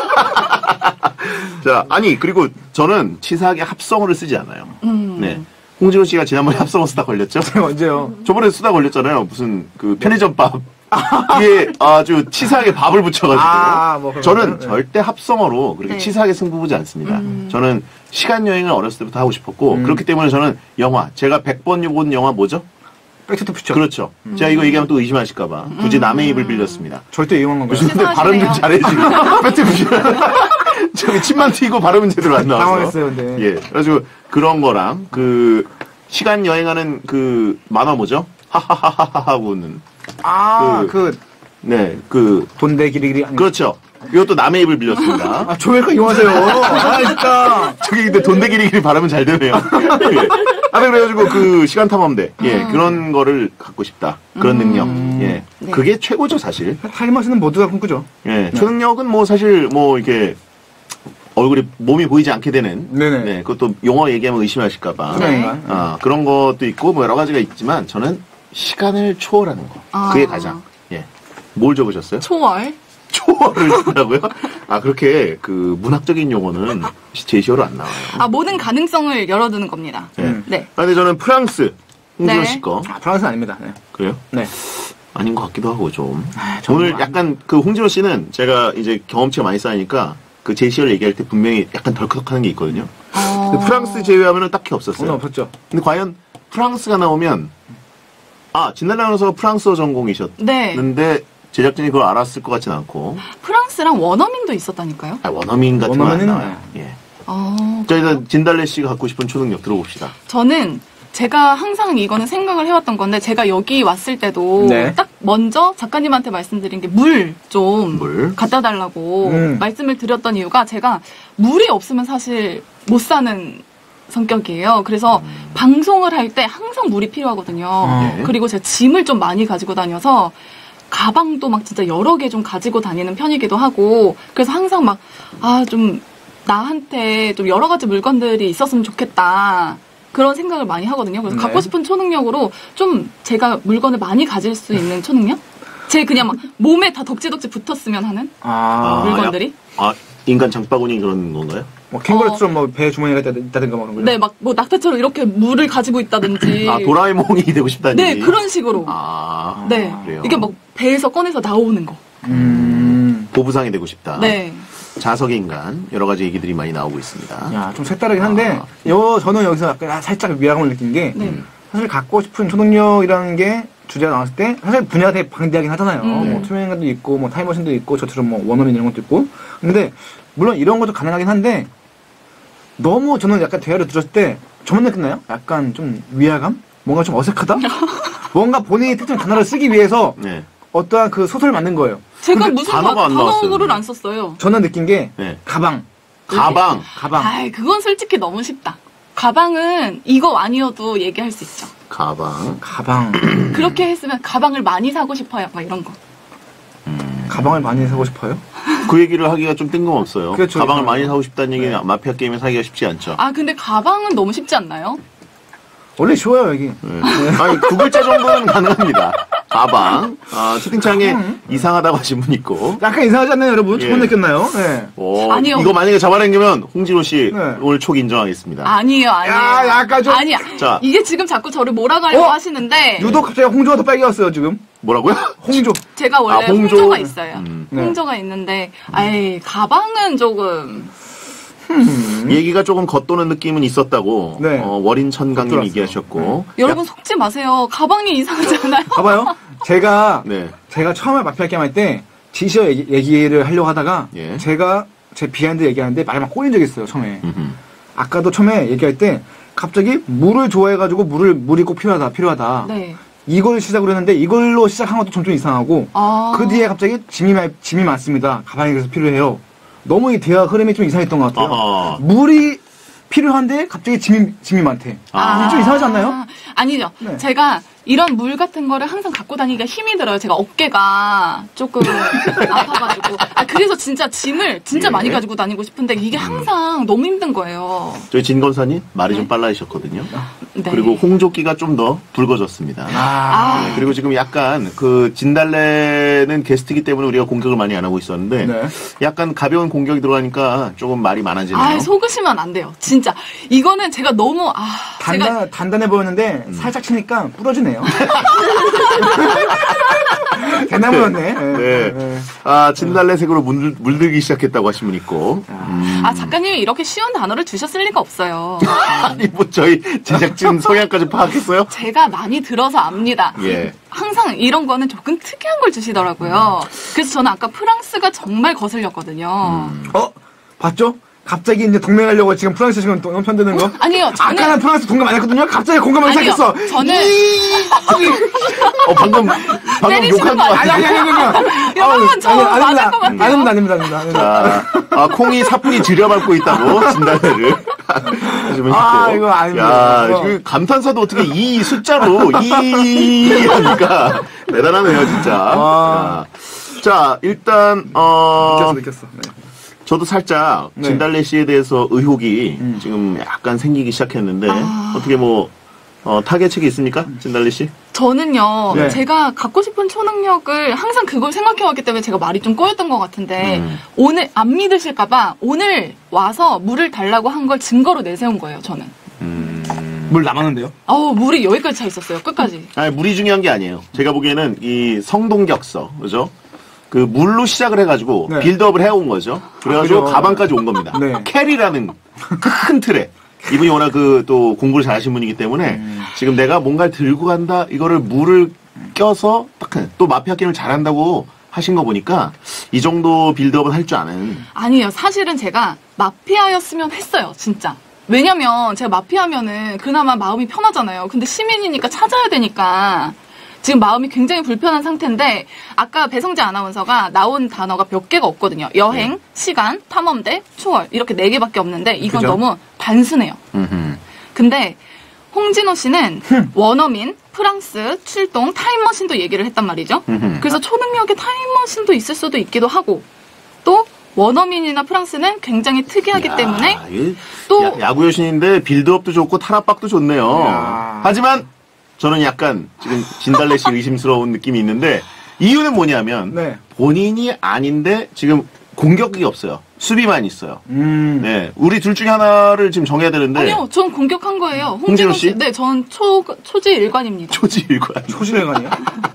자, 그리고 저는 치사하게 합성어를 쓰지 않아요. 네. 홍진호 씨가 지난번에 합성어 쓰다 걸렸죠? 언제요? 저번에 쓰다 걸렸잖아요. 무슨 편의점밥. 이게 아주 치사하게 밥을 붙여가지고. 저는 절대 합성어로 그렇게 네. 치사하게 승부 보지 않습니다. 저는 시간 여행을 어렸을 때부터 하고 싶었고, 그렇기 때문에 저는 제가 100번 본 영화 뭐죠? 백투더 그렇죠. 제가 이거 얘기하면 또 의심하실까봐 굳이 남의 입을 빌렸습니다. 절대 이용한 건가요? 근데 발음 좀 잘해주고. 저기 침만 튀고 발음은 제대로 안 나와서. 당황했어요, 근데. 예. 그래가지고 그런 거랑 시간 여행하는 만화 뭐죠? 하하하하하 하고 웃는. 네, 돈대 기리기리. 그렇죠. 이것도 남의 입을 빌렸습니다. 아, 조회가 이용하세요. 아, 진짜. 저기 근데 돈대기리기리 발음은 잘 되네요. 예. 그래가지고 시간 탐험대. 예, 그런 거를 갖고 싶다. 그런 능력. 예. 네. 그게 최고죠, 사실. 타임머신은 모두가 꿈꾸죠. 예. 초능력은 사실 이렇게 몸이 보이지 않게 되는. 네네. 네, 그것도 용어 얘기하면 의심하실까봐. 투명인간. 그런 것도 있고, 여러 가지가 있지만, 저는 시간을 초월하는 거. 그게 가장. 예. 뭘 적으셨어요? 초월. 초월을 쓴다고요? 그렇게 문학적인 용어는 제시어로 안 나와요. 모든 가능성을 열어두는 겁니다. 네. 근데 저는 프랑스, 홍진호 네. 씨 거. 프랑스는 아닙니다. 네. 그래요? 네. 아닌 것 같기도 하고 좀. 저는 오늘 약간 홍진호 씨는 제가 이제 경험치가 많이 쌓이니까 제시어를 얘기할 때 분명히 약간 덜컥하는 게 있거든요. 근데 프랑스 제외하면 딱히 없었어요. 오늘 없었죠. 근데 과연 프랑스가 나오면 진달래 아나운서가 프랑스어 전공이셨는데 네. 제작진이 그걸 알았을 것 같진 않고. 프랑스랑 원어민도 있었다니까요? 원어민 같은 건 안 원어민은 나와요. 예. 그 일단 진달래 씨가 갖고 싶은 초능력 들어봅시다. 저는 제가 항상 이거는 생각을 해왔던 건데 제가 여기 왔을 때도 네. 딱 먼저 작가님한테 말씀드린 게 물 좀 물. 갖다 달라고 말씀을 드렸던 이유가 제가 물이 없으면 사실 못 사는 성격이에요. 그래서 방송을 할 때 항상 물이 필요하거든요. 네. 그리고 제가 짐을 좀 많이 가지고 다녀서 가방도 막 진짜 여러 개 좀 가지고 다니는 편이기도 하고 그래서 항상 막 좀 나한테 좀 여러 가지 물건들이 있었으면 좋겠다. 그런 생각을 많이 하거든요. 그래서 네. 갖고 싶은 초능력으로 좀 제가 물건을 많이 가질 수 있는 초능력? 제 그냥 막 몸에 다 덕지덕지 붙었으면 하는 물건들이? 인간 장바구니 그런 건가요? 뭐 캥거루처럼 뭐 배 주머니가 있다든가 뭐 그런 거요? 네, 막 뭐 낙타처럼 이렇게 물을 가지고 있다든지. 도라에몽이 되고 싶다는 네, 얘기? 그런 식으로. 네, 그래요. 이게 막 배에서 꺼내서 나오는 거. 보부상이 되고 싶다. 네. 자석의 인간 여러 가지 얘기들이 많이 나오고 있습니다. 야, 좀 색다르긴 한데 저는 여기서 약간 살짝 위화감을 느낀 게 네. 사실 갖고 싶은 초능력이라는 게 주제가 나왔을 때 사실 분야가 되게 방대하긴 하잖아요. 뭐 투명인간도 있고 뭐 타임머신도 있고 저처럼 뭐 원어민 이런 것도 있고 근데 물론 이런 것도 가능하긴 한데 너무 저는 약간 대화를 들었을 때 저만 느꼈나요? 약간 좀 위화감? 뭔가 좀 어색하다? 뭔가 본인이 특정 단어를 쓰기 위해서 네. 어떠한 그 소설을 만든 거예요. 제가 무슨 단어가 안 나왔어요. 단어를 안 썼어요. 저는 느낀 게 네. 가방. 가방. 아이, 그건 솔직히 너무 쉽다. 가방은 이거 아니어도 얘기할 수 있죠. 가방. 그렇게 했으면 가방을 많이 사고 싶어요. 막 이런 거. 가방을 많이 사고 싶어요? 그 얘기를 하기가 좀 뜬금없어요. 그렇죠. 가방을 많이 사고 싶다는 얘기는 마피아 게임에 사기가 쉽지 않죠. 근데 가방은 너무 쉽지 않나요? 원래 쉬워요, 여기. 네. 아니, 두 글자 정도는 가능합니다. 가방. 채팅창에 이상하다고 하신 분 있고. 약간 이상하지 않나요, 여러분? 처음 예. 느꼈나요? 네. 아니요. 이거 만약에 잡아당기면 홍진호 씨 네. 오늘 촉 인정하겠습니다. 아니에요. 야, 약간 좀. 아니야. 자. 이게 지금 자꾸 저를 몰아가려고 하시는데 유독 갑자기 홍조가 더 빨개졌어요, 지금. 뭐라고요? 홍조. 제가 원래 홍조. 홍조가 있어요. 네. 홍조가 있는데 가방은 조금 얘기가 조금 겉도는 느낌은 있었다고 네. 월인천강님 겉돌았어요. 얘기하셨고. 여러분 속지 마세요. 가방이 이상하지 않아요? 봐봐요. 제가 네. 처음에 마피아 게임 할 때 지시어 얘기를 하려고 하다가 예. 제가 제 비하인드 얘기하는데 말이 막 꼬인 적이 있어요, 처음에. 음흠. 아까도 처음에 얘기할 때 갑자기 물을 좋아해가지고 물이 꼭 필요하다. 네. 이걸 시작으로 했는데 이걸로 시작한 것도 좀 이상하고 그 뒤에 갑자기 짐이 많습니다. 가방이 그래서 필요해요. 너무 이 대화 흐름이 좀 이상했던 것 같아요. 아하. 물이 필요한데 갑자기 짐이 많대. 이게 좀 이상하지 않나요? 아니죠. 네. 제가 이런 물 같은 거를 항상 갖고 다니기가 힘이 들어요. 제가 어깨가 조금 아파가지고. 그래서 진짜 짐을 진짜 예. 많이 가지고 다니고 싶은데 이게 항상 너무 힘든 거예요. 저희 진건사님 말이 좀 빨라지셨거든요. 네. 그리고 홍조끼가 좀 더 붉어졌습니다. 네, 그리고 지금 약간 그 진달래는 게스트이기 때문에 우리가 공격을 많이 안 하고 있었는데 네. 약간 가벼운 공격이 들어가니까 조금 말이 많아지네요. 속으시면 안 돼요. 진짜. 이거는 제가 너무, 제가. 단단해 보였는데 살짝 치니까 부러지네요. 대나 보였네. 네. 진달래색으로 물들기 시작했다고 하신 분 있고. 작가님이 이렇게 쉬운 단어를 주셨을 리가 없어요. 아니, 뭐, 저희 제작진 성향까지 파악했어요? 제가 많이 들어서 압니다. 예. 항상 이런 거는 조금 특이한 걸 주시더라고요. 그래서 저는 아까 프랑스가 정말 거슬렸거든요. 봤죠? 갑자기 이제 동맹하려고 지금 프랑스 지금 편드는 거? 아니요, 저는. 아까는 프랑스 공감 안 했거든요? 갑자기 공감하기 아니요, 시작했어. 저는. 방금 때리시는 욕한 거 거 아니에요? 같아요. 여러분, 저 맞을 것 같아요. 아닙니다. 콩이 사뿐히 들여밟고 있다고, 진달래를. 이거 아닙니다. 야, 지금 감탄사도 어떻게 이 숫자로, 하니까. 대단하네요, 진짜. 자, 일단, 느꼈어. 네. 저도 살짝 네. 진달래 씨에 대해서 의혹이 지금 약간 생기기 시작했는데, 어떻게 뭐, 타겟책이 있습니까? 진달래 씨? 저는요, 네. 제가 갖고 싶은 초능력을 항상 그걸 생각해왔기 때문에 제가 말이 좀 꼬였던 것 같은데, 오늘, 안 믿으실까봐, 오늘 와서 물을 달라고 한 걸 증거로 내세운 거예요, 저는. 물 남았는데요? 물이 여기까지 차 있었어요, 끝까지. 아니, 물이 중요한 게 아니에요. 제가 보기에는 이 성동격서, 그죠? 그 물로 시작을 해가지고 네. 빌드업을 해온 거죠. 그래가지고 그죠. 가방까지 온 겁니다. 네. 캐리라는 큰 틀에. 이분이 워낙 또 공부를 잘하신 분이기 때문에 지금 내가 뭔가를 들고 간다, 이거를 물을 껴서 또 마피아 게임을 잘한다고 하신 거 보니까 이 정도 빌드업은 할 줄 아는. 아니에요. 사실은 제가 마피아였으면 했어요, 진짜. 왜냐면 제가 마피아면은 그나마 마음이 편하잖아요. 근데 시민이니까 찾아야 되니까 지금 마음이 굉장히 불편한 상태인데 아까 배성재 아나운서가 나온 단어가 몇 개가 없거든요. 여행, 시간, 탐험대, 초월 이렇게 4개밖에 없는데 이건 그죠? 너무 단순해요. 근데 홍진호 씨는 원어민, 프랑스, 출동, 타임머신도 얘기를 했단 말이죠. 그래서 초능력의 타임머신도 있을 수도 있기도 하고 또 원어민이나 프랑스는 굉장히 특이하기 때문에 또 야구 여신인데 빌드업도 좋고 탈압박도 좋네요. 하지만 저는 약간 지금 진달래 씨 의심스러운 느낌이 있는데 이유는 뭐냐면 네. 본인이 아닌데 지금 공격이 없어요. 수비만 있어요. 네, 우리 둘 중에 하나를 지금 정해야 되는데. 아니요, 전 공격한 거예요. 홍진호 씨? 네, 전 초지일관입니다. 초지일관. 초실행관이요?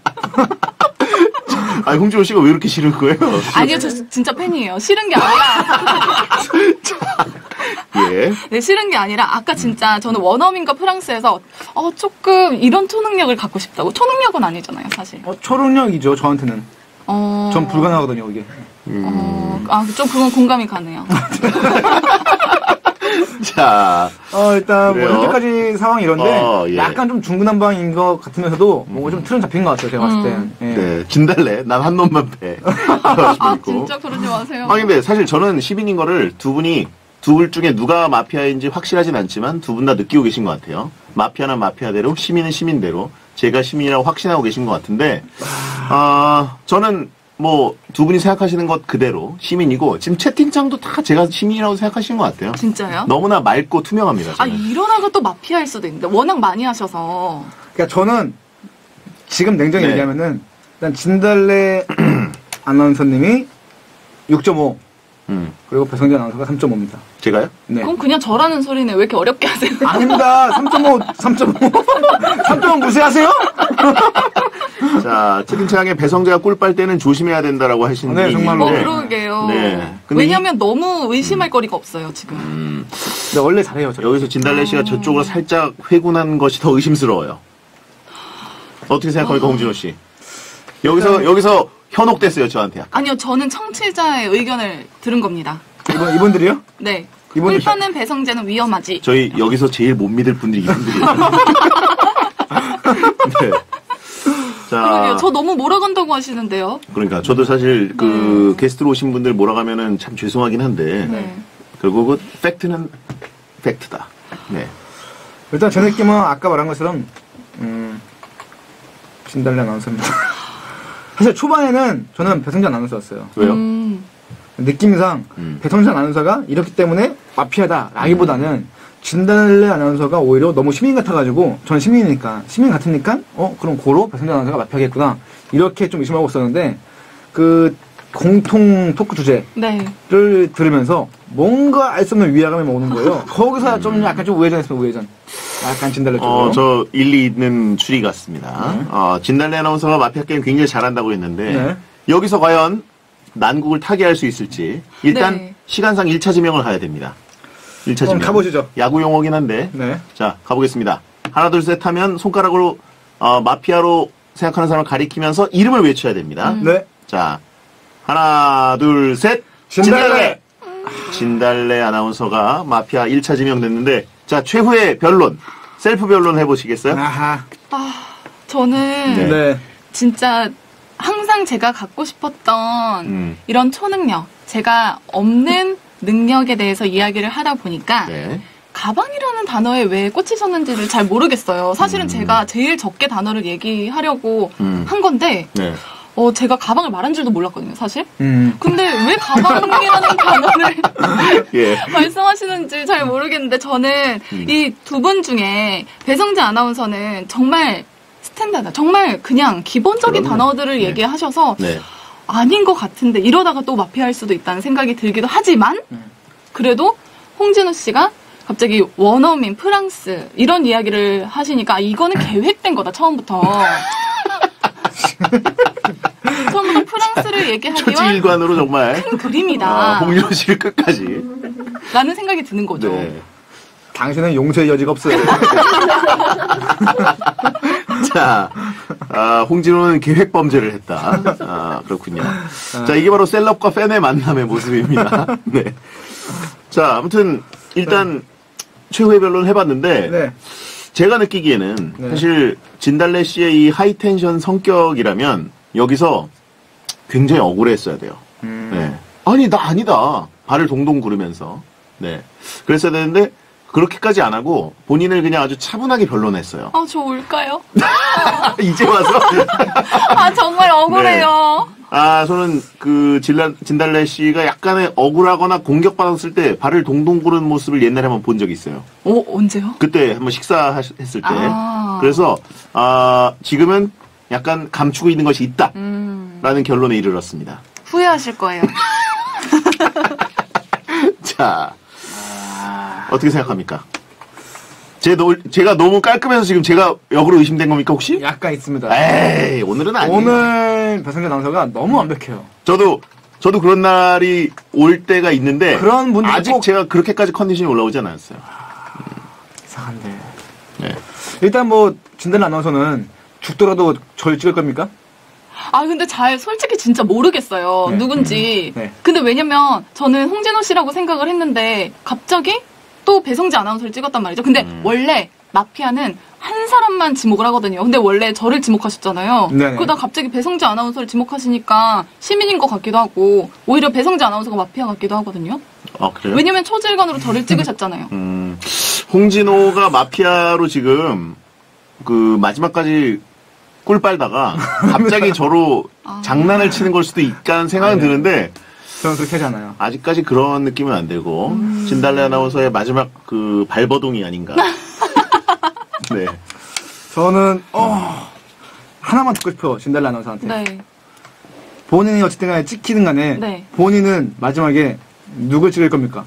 아니 홍진호 씨가 왜 이렇게 싫은 거예요? 아니요, 저 진짜 팬이에요. 싫은 게 아니라. 예. 네, 싫은 게 아니라 아까 진짜 저는 원어민과 프랑스에서 조금 이런 초능력을 갖고 싶다고. 초능력은 아니잖아요, 사실. 초능력이죠, 저한테는. 전 불가능하거든요, 이게. 좀 그건 공감이 가네요. 자. 일단, 그래요? 현재까지 상황이 이런데, 예. 약간 좀 중구난방인 것 같으면서도, 뭔가 좀 틀은 잡힌 것 같아요, 제가 봤을 때. 예. 네, 진달래. 난 한 놈만 패. 진짜 그러지 마세요. 아니, 근데 사실 저는 시민인 거를 두 분 중에 누가 마피아인지 확실하진 않지만 두 분 다 느끼고 계신 것 같아요. 마피아는 마피아대로, 시민은 시민대로, 제가 시민이라고 확신하고 계신 것 같은데, 저는 뭐, 두 분이 생각하시는 것 그대로 시민이고, 지금 채팅창도 다 제가 시민이라고 생각하시는 것 같아요. 진짜요? 너무나 맑고 투명합니다. 저는. 이러다가 또 마피아일 수도 있는데, 워낙 많이 하셔서. 그러니까 저는, 지금 냉정히 네. 얘기하면은, 일단 진달래 아나운서님이 6.5, 그리고 배성재 아나운서가 3.5입니다. 제가요? 네. 그럼 그냥 저라는 소리는 왜 이렇게 어렵게 하세요? 아닙니다. 3.5 무시하세요? 자, 채팅창에 배성재가 꿀 빨 때는 조심해야 된다라고 하시는 네, 분이 정말로. 있는데, 그러게요. 네. 근데 왜냐면 너무 의심할 거리가 없어요, 지금. 네, 원래 잘해요, 저. 여기서 진달래 씨가 저쪽으로 살짝 회군한 것이 더 의심스러워요. 어떻게 생각합니까, 홍진호 씨? 여기서 현혹됐어요, 저한테. 아니요, 저는 청취자의 의견을 들은 겁니다. 이분들이요? 네. 이분들 꿀빠는 배성재는 위험하지. 저희 여기서 제일 못 믿을 분들이 이분들이에요. 네. 그러게요. 자, 저 너무 몰아간다고 하시는데요. 그러니까 저도 사실 게스트로 오신 분들 몰아가면은 참 죄송하긴 한데 네. 결국 팩트는 팩트다. 네. 일단 제 느낌은 아까 말한 것처럼 진달래 아나운서입니다. 사실 초반에는 저는 배성재 아나운서였어요. 왜요? 느낌상 배성재 아나운서가 이렇기 때문에 마피아다라기보다는 진달래 아나운서가 오히려 너무 시민 같아가지고 전 시민 같으니까 그럼 고로 배성재 아나운서가 마피아겠구나 이렇게 좀 의심하고 있었는데 그 공통 토크 주제를 네. 들으면서 뭔가 알 수 없는 위화감이 오는 거예요. 거기서 좀 약간 좀 우회전했어요. 우회전. 약간 진달래 쪽으로. 저 일리 있는 추리 같습니다. 진달래 아나운서가 마피아 게임 굉장히 잘한다고 했는데 네. 여기서 과연 난국을 타개할 수 있을지 일단 네. 시간상 1차 지명을 가야 됩니다. 1차 그럼 지명. 가보시죠. 야구 용어긴 한데 네. 자 가보겠습니다. 하나 둘 셋 하면 손가락으로 마피아로 생각하는 사람을 가리키면서 이름을 외쳐야 됩니다. 네. 자 하나 둘 셋 진달래! 진달래 아나운서가 마피아 1차 지명됐는데 자 최후의 변론 셀프 변론 해보시겠어요? 아하. 저는 네. 진짜 항상 제가 갖고 싶었던 이런 초능력, 제가 없는 능력에 대해서 이야기를 하다 보니까 네. 가방이라는 단어에 왜 꽂히셨는지를 잘 모르겠어요. 사실은 제가 제일 적게 단어를 얘기하려고 한 건데 네. 제가 가방을 말한 줄도 몰랐거든요, 사실. 음. 근데 왜 가방이라는 단어를 예. 말씀하시는지 잘 모르겠는데 저는 이 두 분 중에 배성재 아나운서는 정말 스탠다드, 정말 그냥 기본적인 그럼요. 단어들을 네. 얘기하셔서 네. 아닌 것 같은데 이러다가 또 마피아일 수도 있다는 생각이 들기도 하지만 그래도 홍진호 씨가 갑자기 원어민, 프랑스 이런 이야기를 하시니까 이거는 계획된 거다, 처음부터. 처음부터 프랑스를 얘기하기 위한 초지일관으로 정말 큰 그림이다 홍진호 씨를 끝까지. 라는 생각이 드는 거죠. 네. 당신은 용서의 여지가 없어요. 자, 홍진호는 계획 범죄를 했다. 그렇군요. 자, 이게 바로 셀럽과 팬의 만남의 모습입니다. 네. 자, 아무튼 일단 최후의 변론을 해봤는데 네. 제가 느끼기에는 네. 사실 진달래 씨의 이 하이텐션 성격이라면 여기서 굉장히 억울했어야 돼요. 네. 아니 나 아니다. 발을 동동 구르면서. 네. 그랬어야 되는데 그렇게까지 안 하고 본인을 그냥 아주 차분하게 변론했어요. 아, 저 울까요? 이제 와서 아, 정말 억울해요. 저는 그 진달래 씨가 약간의 억울하거나 공격받았을 때 발을 동동 구르는 모습을 옛날에 한번 본 적이 있어요. 언제요? 그때 한번 식사했을 때. 아. 그래서 지금은 약간 감추고 있는 것이 있다. 라는 결론에 이르렀습니다. 후회하실 거예요. 자, 어떻게 생각합니까? 제가 너무 깔끔해서 지금 제가 역으로 의심된 겁니까, 혹시? 약간 있습니다. 에이, 오늘은 아니에요. 오늘 배성재 아나운서가 너무 완벽해요. 저도 그런 날이 올 때가 있는데, 그런 분들이 아직 꼭- 제가 그렇게까지 컨디션이 올라오지 않았어요. 이상한데. 네. 일단 뭐 진달래 아나운서는 죽더라도 저를 찍을 겁니까? 아, 근데 솔직히 진짜 모르겠어요. 네. 누군지. 네. 근데 왜냐면 저는 홍진호 씨라고 생각을 했는데 갑자기 또 배성재 아나운서를 찍었단 말이죠. 근데 원래 마피아는 한 사람만 지목을 하거든요. 근데 원래 저를 지목하셨잖아요. 네네. 그러다 갑자기 배성재 아나운서를 지목하시니까 시민인 것 같기도 하고 오히려 배성재 아나운서가 마피아 같기도 하거든요. 아, 그래요? 왜냐면 초질관으로 저를 찍으셨잖아요. 홍진호가 마피아로 지금 그 마지막까지 꿀 빨다가 갑자기 저로 장난을 치는 걸 수도 있다는 생각은 드는데 저는 그렇게 하지 않아요. 아직까지 그런 느낌은 안 들고 진달래 아나운서의 마지막 그 발버둥이 아닌가. 네. 저는 하나만 듣고 싶어요. 진달래 아나운서한테. 네. 본인이 어쨌든 간에 찍히든 간에 네. 본인은 마지막에 누굴 찍을 겁니까?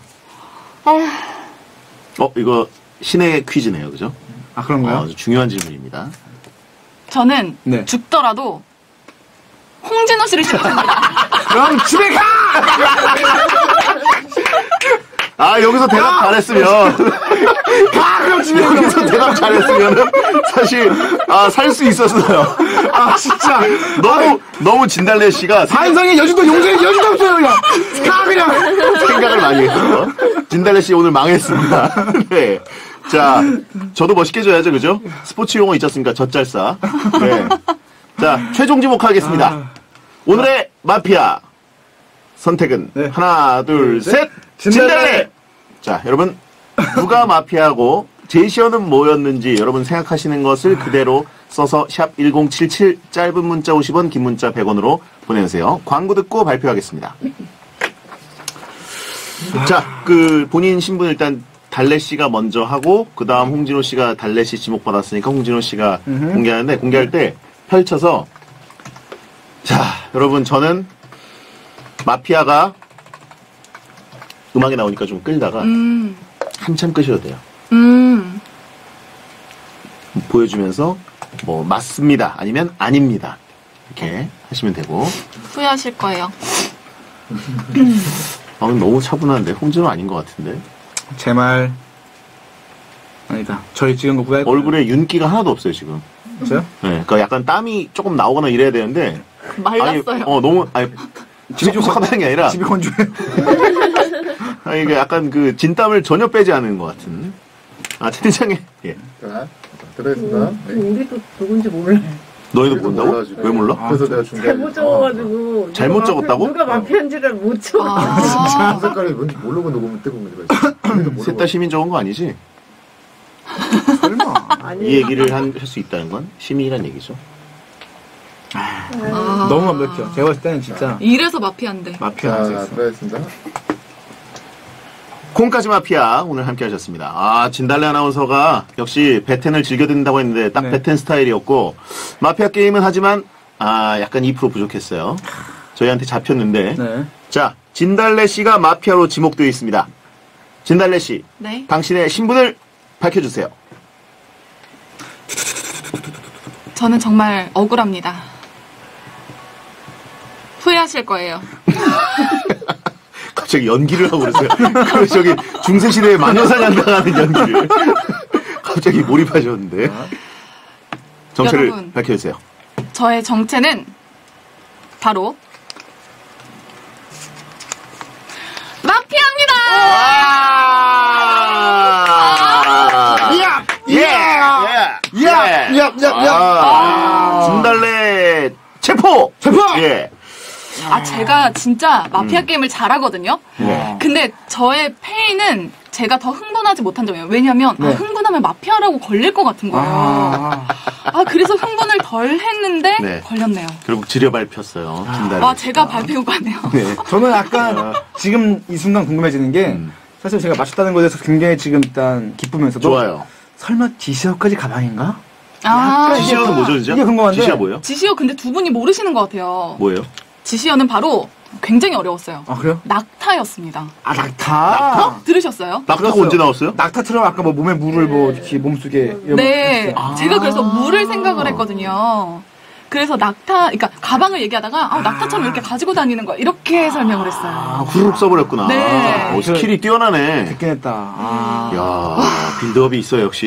이거 신의 퀴즈네요, 그죠? 아 그런가요? 아주 중요한 질문입니다. 저는 네. 죽더라도 홍진호 씨를 찍습니다. 그럼 집에 가! 여기서 대답 잘했으면 그럼 집에 가! 여기서 대답 잘했으면은 사실 살 수 있었어요. 진짜 너무 진달래 씨가 반성의 여지도 용서의 여지도 없어요 그냥 가 그냥. 생각을 많이 했어. 진달래 씨 오늘 망했습니다. 네. 자, 저도 멋있게 줘야죠, 그죠? 스포츠 용어 있지 않습니까? 젖잘싸. 네. 자, 최종 지목하겠습니다. 오늘의 마피아 선택은 네. 하나, 둘, 셋. 진달래. 진달래. 자, 여러분 누가 마피아고 제시어는 뭐였는지 여러분 생각하시는 것을 그대로 써서 샵 1077 짧은 문자 50원, 긴 문자 100원으로 보내주세요. 광고 듣고 발표하겠습니다. 자, 그 본인 신분 일단 달래 씨가 먼저 하고 그 다음 홍진호 씨가 달래 씨 지목 받았으니까 홍진호 씨가 공개하는데 공개할 때 펼쳐서 자, 여러분 저는 마피아가 음악이 나오니까 좀 끌다가 한참 끄셔도 돼요. 보여주면서 뭐 맞습니다 아니면 아닙니다 이렇게 하시면 되고. 후회하실 거예요. 너무 차분한데 홍진호 아닌 것 같은데. 제 말 아니다. 저희 찍은 거 후회할 거예요. 얼굴에 윤기가 하나도 없어요 지금. 저요? 네, 그러니까 약간 땀이 조금 나오거나 이래야 되는데. 말랐어요. 너무 집이 좀 섭섭하다는 게 아니라. 집이 건조해요. 이게 약간 그 진땀을 전혀 빼지 않은 것 같은. 채팅창에. 예. 자, 들어있습니다. 네. 우리도 누군지 몰라요. 너희도 우리도 모른다고? 몰라가지고. 왜 몰라? 그래서 내가 준비한 잘못 적어가지고. 잘못 누가 적었다고? 누가 마피아인지를 못 적어. 아, 색깔이 뭔지 모르고 녹으면 뜨거운 거지. 셋 다 시민 적은 거 아니지? 설마. 아니. 이 얘기를 할 수 있다는 건 시민이란 얘기죠. 너무 완벽해요. 제가 봤을 때는 진짜 이래서 마피아인데. 마피아 자, 아니었어요. 들어있습니다. 콩까지 마피아 오늘 함께 하셨습니다. 진달래 아나운서가 역시 배텐을 즐겨 듣는다고 했는데 딱 네. 배텐 스타일이었고 마피아 게임은 하지만 약간 2% 부족했어요. 저희한테 잡혔는데 네. 자, 진달래 씨가 마피아로 지목되어 있습니다. 진달래 씨, 네. 당신의 신분을 밝혀주세요. 저는 정말 억울합니다. 후회하실 거예요. 갑자기 연기를 하고 그러세요. 그 저기 중세시대의 마녀사냥 당하는 연기를 갑자기 몰입하셨는데 정체를 여러분. 밝혀주세요. 저의 정체는 바로 마피아입니다. 예! 제가 진짜 마피아 게임을 잘하거든요. 네. 근데 저의 페인은 제가 더 흥분하지 못한 점이에요. 왜냐면 네. 흥분하면 마피아라고 걸릴 것 같은 거예요. 그래서 흥분을 덜 했는데 네. 걸렸네요. 결국 지려 밟혔어요. 진달래 와, 제가 씨가. 발표고 하네요. 네. 저는 약간 지금 이 순간 궁금해지는 게 사실 제가 맞췄다는 것에 대해서 굉장히 지금 일단 기쁘면서도 좋아요. 설마 지시어까지 가방인가? 지시어는 뭐죠, 진짜? 이게 궁금한데. 지시어 뭐예요? 지시어 근데 두 분이 모르시는 것 같아요. 뭐예요? 지시어는 바로 굉장히 어려웠어요. 아 그래요? 낙타였습니다. 낙타. 들으셨어요? 낙타가 들었어요. 언제 나왔어요? 낙타처럼 아까 뭐 몸에 물을 뭐 이렇게 몸속에 네. 제가 그래서 물을 생각을 했거든요. 그래서 그러니까 가방을 얘기하다가 낙타처럼 이렇게 가지고 다니는 거 이렇게 설명을 했어요. 후루룩 써버렸구나. 네. 스킬이 뛰어나네. 듣긴 했다. 야 빌드업이 있어 역시.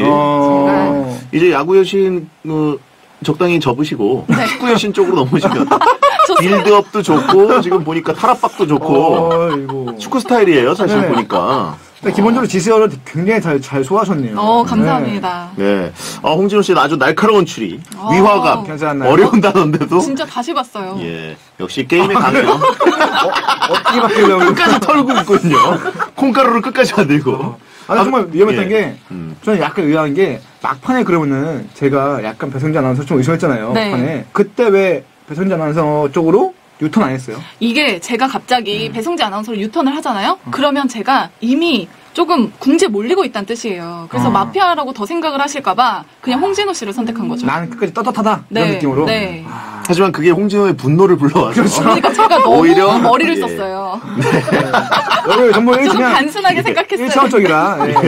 이제 야구 여신 적당히 접으시고 축구 여신 쪽으로 넘어지면 빌드업도 좋고 지금 보니까 탈압박도 좋고 축구 스타일이에요 사실 네. 보니까. 기본적으로 지시어를 굉장히 잘 소화하셨네요. 감사합니다. 네. 홍진호 씨는 아주 날카로운 추리, 위화감, 괜찮았나요? 어려운 단어인데도. 진짜 다시 봤어요. 예. 역시 게임에 강해요. 어떻게 바뀌려고. 끝까지 털고 있거든요. 콩가루를 끝까지 안 들고. 정말 위험했던 예. 게, 저는 약간 의아한 게, 막판에 그러면은, 제가 약간 배성재 아나운서 좀 의심했잖아요. 네. 막판에. 그때 왜 배성재 아나운서 쪽으로 유턴 안 했어요? 이게 제가 갑자기 배성재 아나운서를 유턴을 하잖아요? 그러면 제가 이미 조금 궁지에 몰리고 있다는 뜻이에요. 그래서 마피아라고 더 생각을 하실까봐 그냥 홍진호 씨를 선택한 거죠. 나는 끝까지 떳떳하다. 이런 느낌으로. 네. 하지만 그게 홍진호의 분노를 불러와서. 그러니까 제가 너무 오히려? 머리를 예. 썼어요. 여기 전부 조금 그냥 단순하게 생각했어요. 1차원적이라. 예.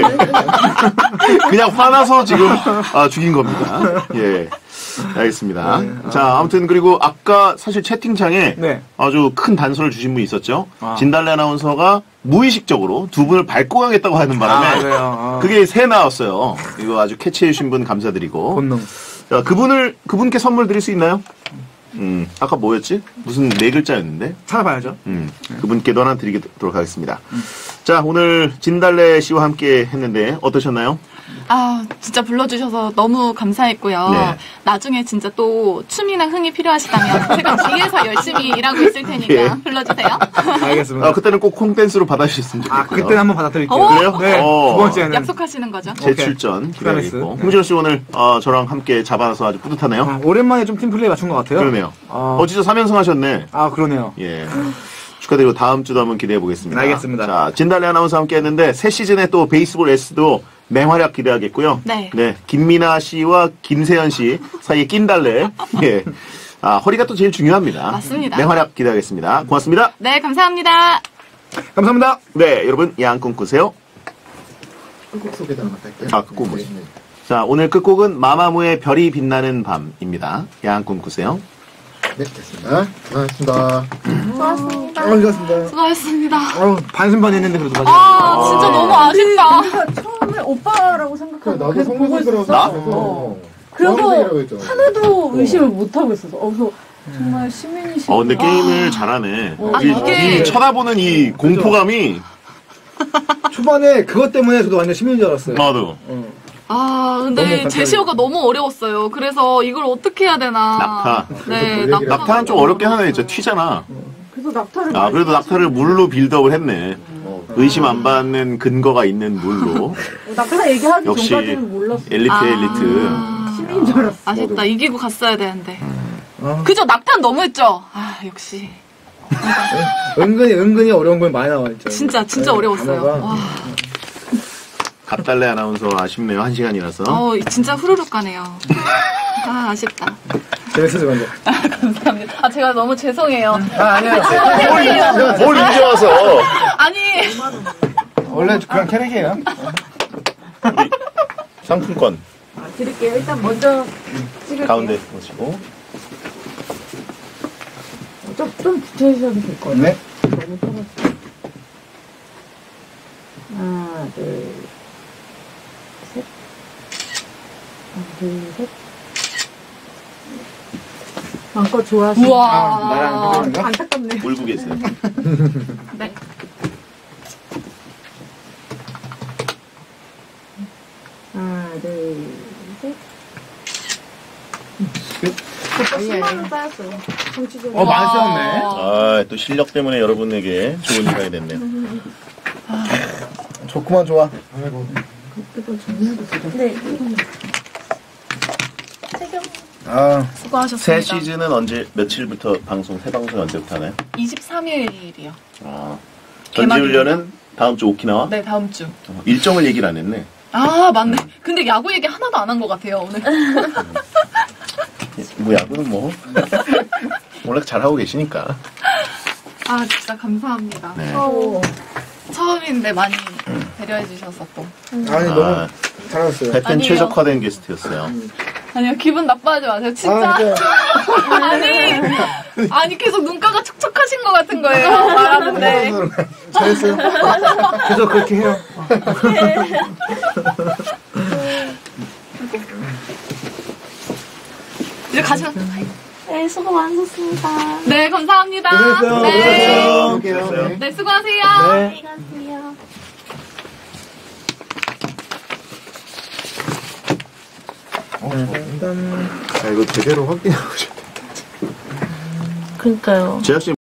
그냥 화나서 지금 죽인 겁니다. 예. 알겠습니다. 자, 아무튼 그리고 아까 사실 채팅창에 네. 아주 큰 단서를 주신 분이 있었죠. 진달래 아나운서가 무의식적으로 두 분을 밟고 가겠다고 하는 바람에 그래요. 그게 새 나왔어요. 이거 아주 캐치해 주신 분 감사드리고. 본능. 자, 그분께 선물 드릴 수 있나요? 아까 뭐였지? 무슨 네 글자였는데? 찾아봐야죠. 그분께도 하나 드리도록 하겠습니다. 자, 오늘 진달래 씨와 함께 했는데 어떠셨나요? 진짜 불러주셔서 너무 감사했고요. 네. 나중에 진짜 또 춤이나 흥이 필요하시다면 제가 뒤에서 열심히 일하고 있을 테니까 예. 불러주세요. 알겠습니다. 그때는 꼭 콩댄스로 받아주셨으면 좋겠고요. 그때는 한번 받아드릴게요. 그래요? 네. 두 번째는. 약속하시는 거죠? 재출전 기다리고. 오케이. 홍진호 씨 오늘 저랑 함께 잡아서 아주 뿌듯하네요. 오랜만에 좀 팀플레이 맞춘 것 같아요. 그러네요. 진짜 3연승 하셨네. 그러네요. 예. 축하드리고 다음 주도 한번 기대해 보겠습니다. 알겠습니다. 자, 진달래 아나운서 함께 했는데 새 시즌에 또 베이스볼 S도 맹활약 기대하겠고요. 네. 김미나 씨와 김세현 씨 사이에 낀달래. 예. 허리가 또 제일 중요합니다. 맞습니다. 맹활약 기대하겠습니다. 고맙습니다. 네, 감사합니다. 감사합니다. 네, 여러분 야한 꿈 꾸세요. 끝곡 소개도 하나 할게요. 끝곡 뭐지? 자, 오늘 끝곡은 마마무의 별이 빛나는 밤입니다. 야한 꿈 꾸세요. 네, 됐습니다. 수고하셨습니다. 수고하셨습니다. 고맙습니다. 수고하셨습니다. 반신반의했는데 그래도 맞아요. 진짜 너무 아쉽다. 우리가 처음에 오빠라고 생각하고 나도 계속 보고 성공스러워서 있었어. 그래서 그래서 하나도 의심을 못 하고 있었어. 그래서 정말 시민이시구나. 근데 게임을 잘하네. 이게- 이 쳐다보는 이 공포감이 초반에 그것 때문에 저도 완전 시민인 줄 알았어요. 나도. 근데 너무 제시어가 너무 어려웠어요. 그래서 이걸 어떻게 해야 되나. 낙타. 네, 낙타. 낙타는 좀 어렵게 하네. 진짜 튀잖아. 그래서 낙타를 그래도 낙타를 물로 빌드업을 했네. 의심 안 받는 근거가 있는 물로. 낙타 얘기하기 역시 전까지는 몰랐어. 엘리트의 엘리트. 시민인 줄 알았어. 아쉽다. 이기고 갔어야 되는데. 그죠? 낙타는 너무했죠? 역시. 은근히 어려운 건 많이 나와 있죠. 진짜 어려웠어요. 단어가. 와. 갓달래 아나운서 아쉽네요. 1시간이라서. 진짜 후루룩 가네요. 아쉽다. 재밌었죠, 완전. 감사합니다. 제가 너무 죄송해요. 아니에요. 뭘 이제 와서. 아니. 원래 그냥 캐릭이에요. 상품권 드릴게요. 일단 먼저 찍을게요. 가운데 보시고. 좀 붙여주셔도 될 거예요. 네. 너무 떨어져. 하나, 둘, 셋. 하나, 둘, 셋. 마음껏 좋아하시는 우와. 나랑 해보는가? 안타깝네. 울고 계세요. 네. 하나, 둘, 셋. 10만 원 쌓였어요. 많이 쓰였네. 아, 또 실력 때문에 여러분에게 좋은 시간이 됐네요. 좋구만, 좋아. 네. 아, 새 수고하셨습니다. 시즌은 언제, 며칠부터 새 방송 언제부터 하나요? 23일이요. 아, 전지훈련은 다음 주 오키나와? 네, 다음 주. 일정을 얘기를 안 했네. 아, 맞네. 근데 야구 얘기 하나도 안 한 것 같아요, 오늘. 뭐, 야구는 뭐, 원래 잘하고 계시니까. 아, 진짜 감사합니다. 네. 처음인데 많이 배려해 주셔서 또. 아니, 너무 잘하셨어요. 해펜 아니에요. 최적화된 게스트였어요. 아니요, 기분 나빠하지 마세요. 진짜. 아니, 계속 눈가가 촉촉하신 것 같은 거예요. 말하는데. 잘했어요. 계속 그렇게 해요. 이제 가시면. 네, 수고 많으셨습니다. 네, 감사합니다. 고생했어요. 네. 고생했어요. 네, 수고하세요. 네. 안녕하세요. 자, 이거 제대로 확인하고 싶다. 그러니까요. 제작진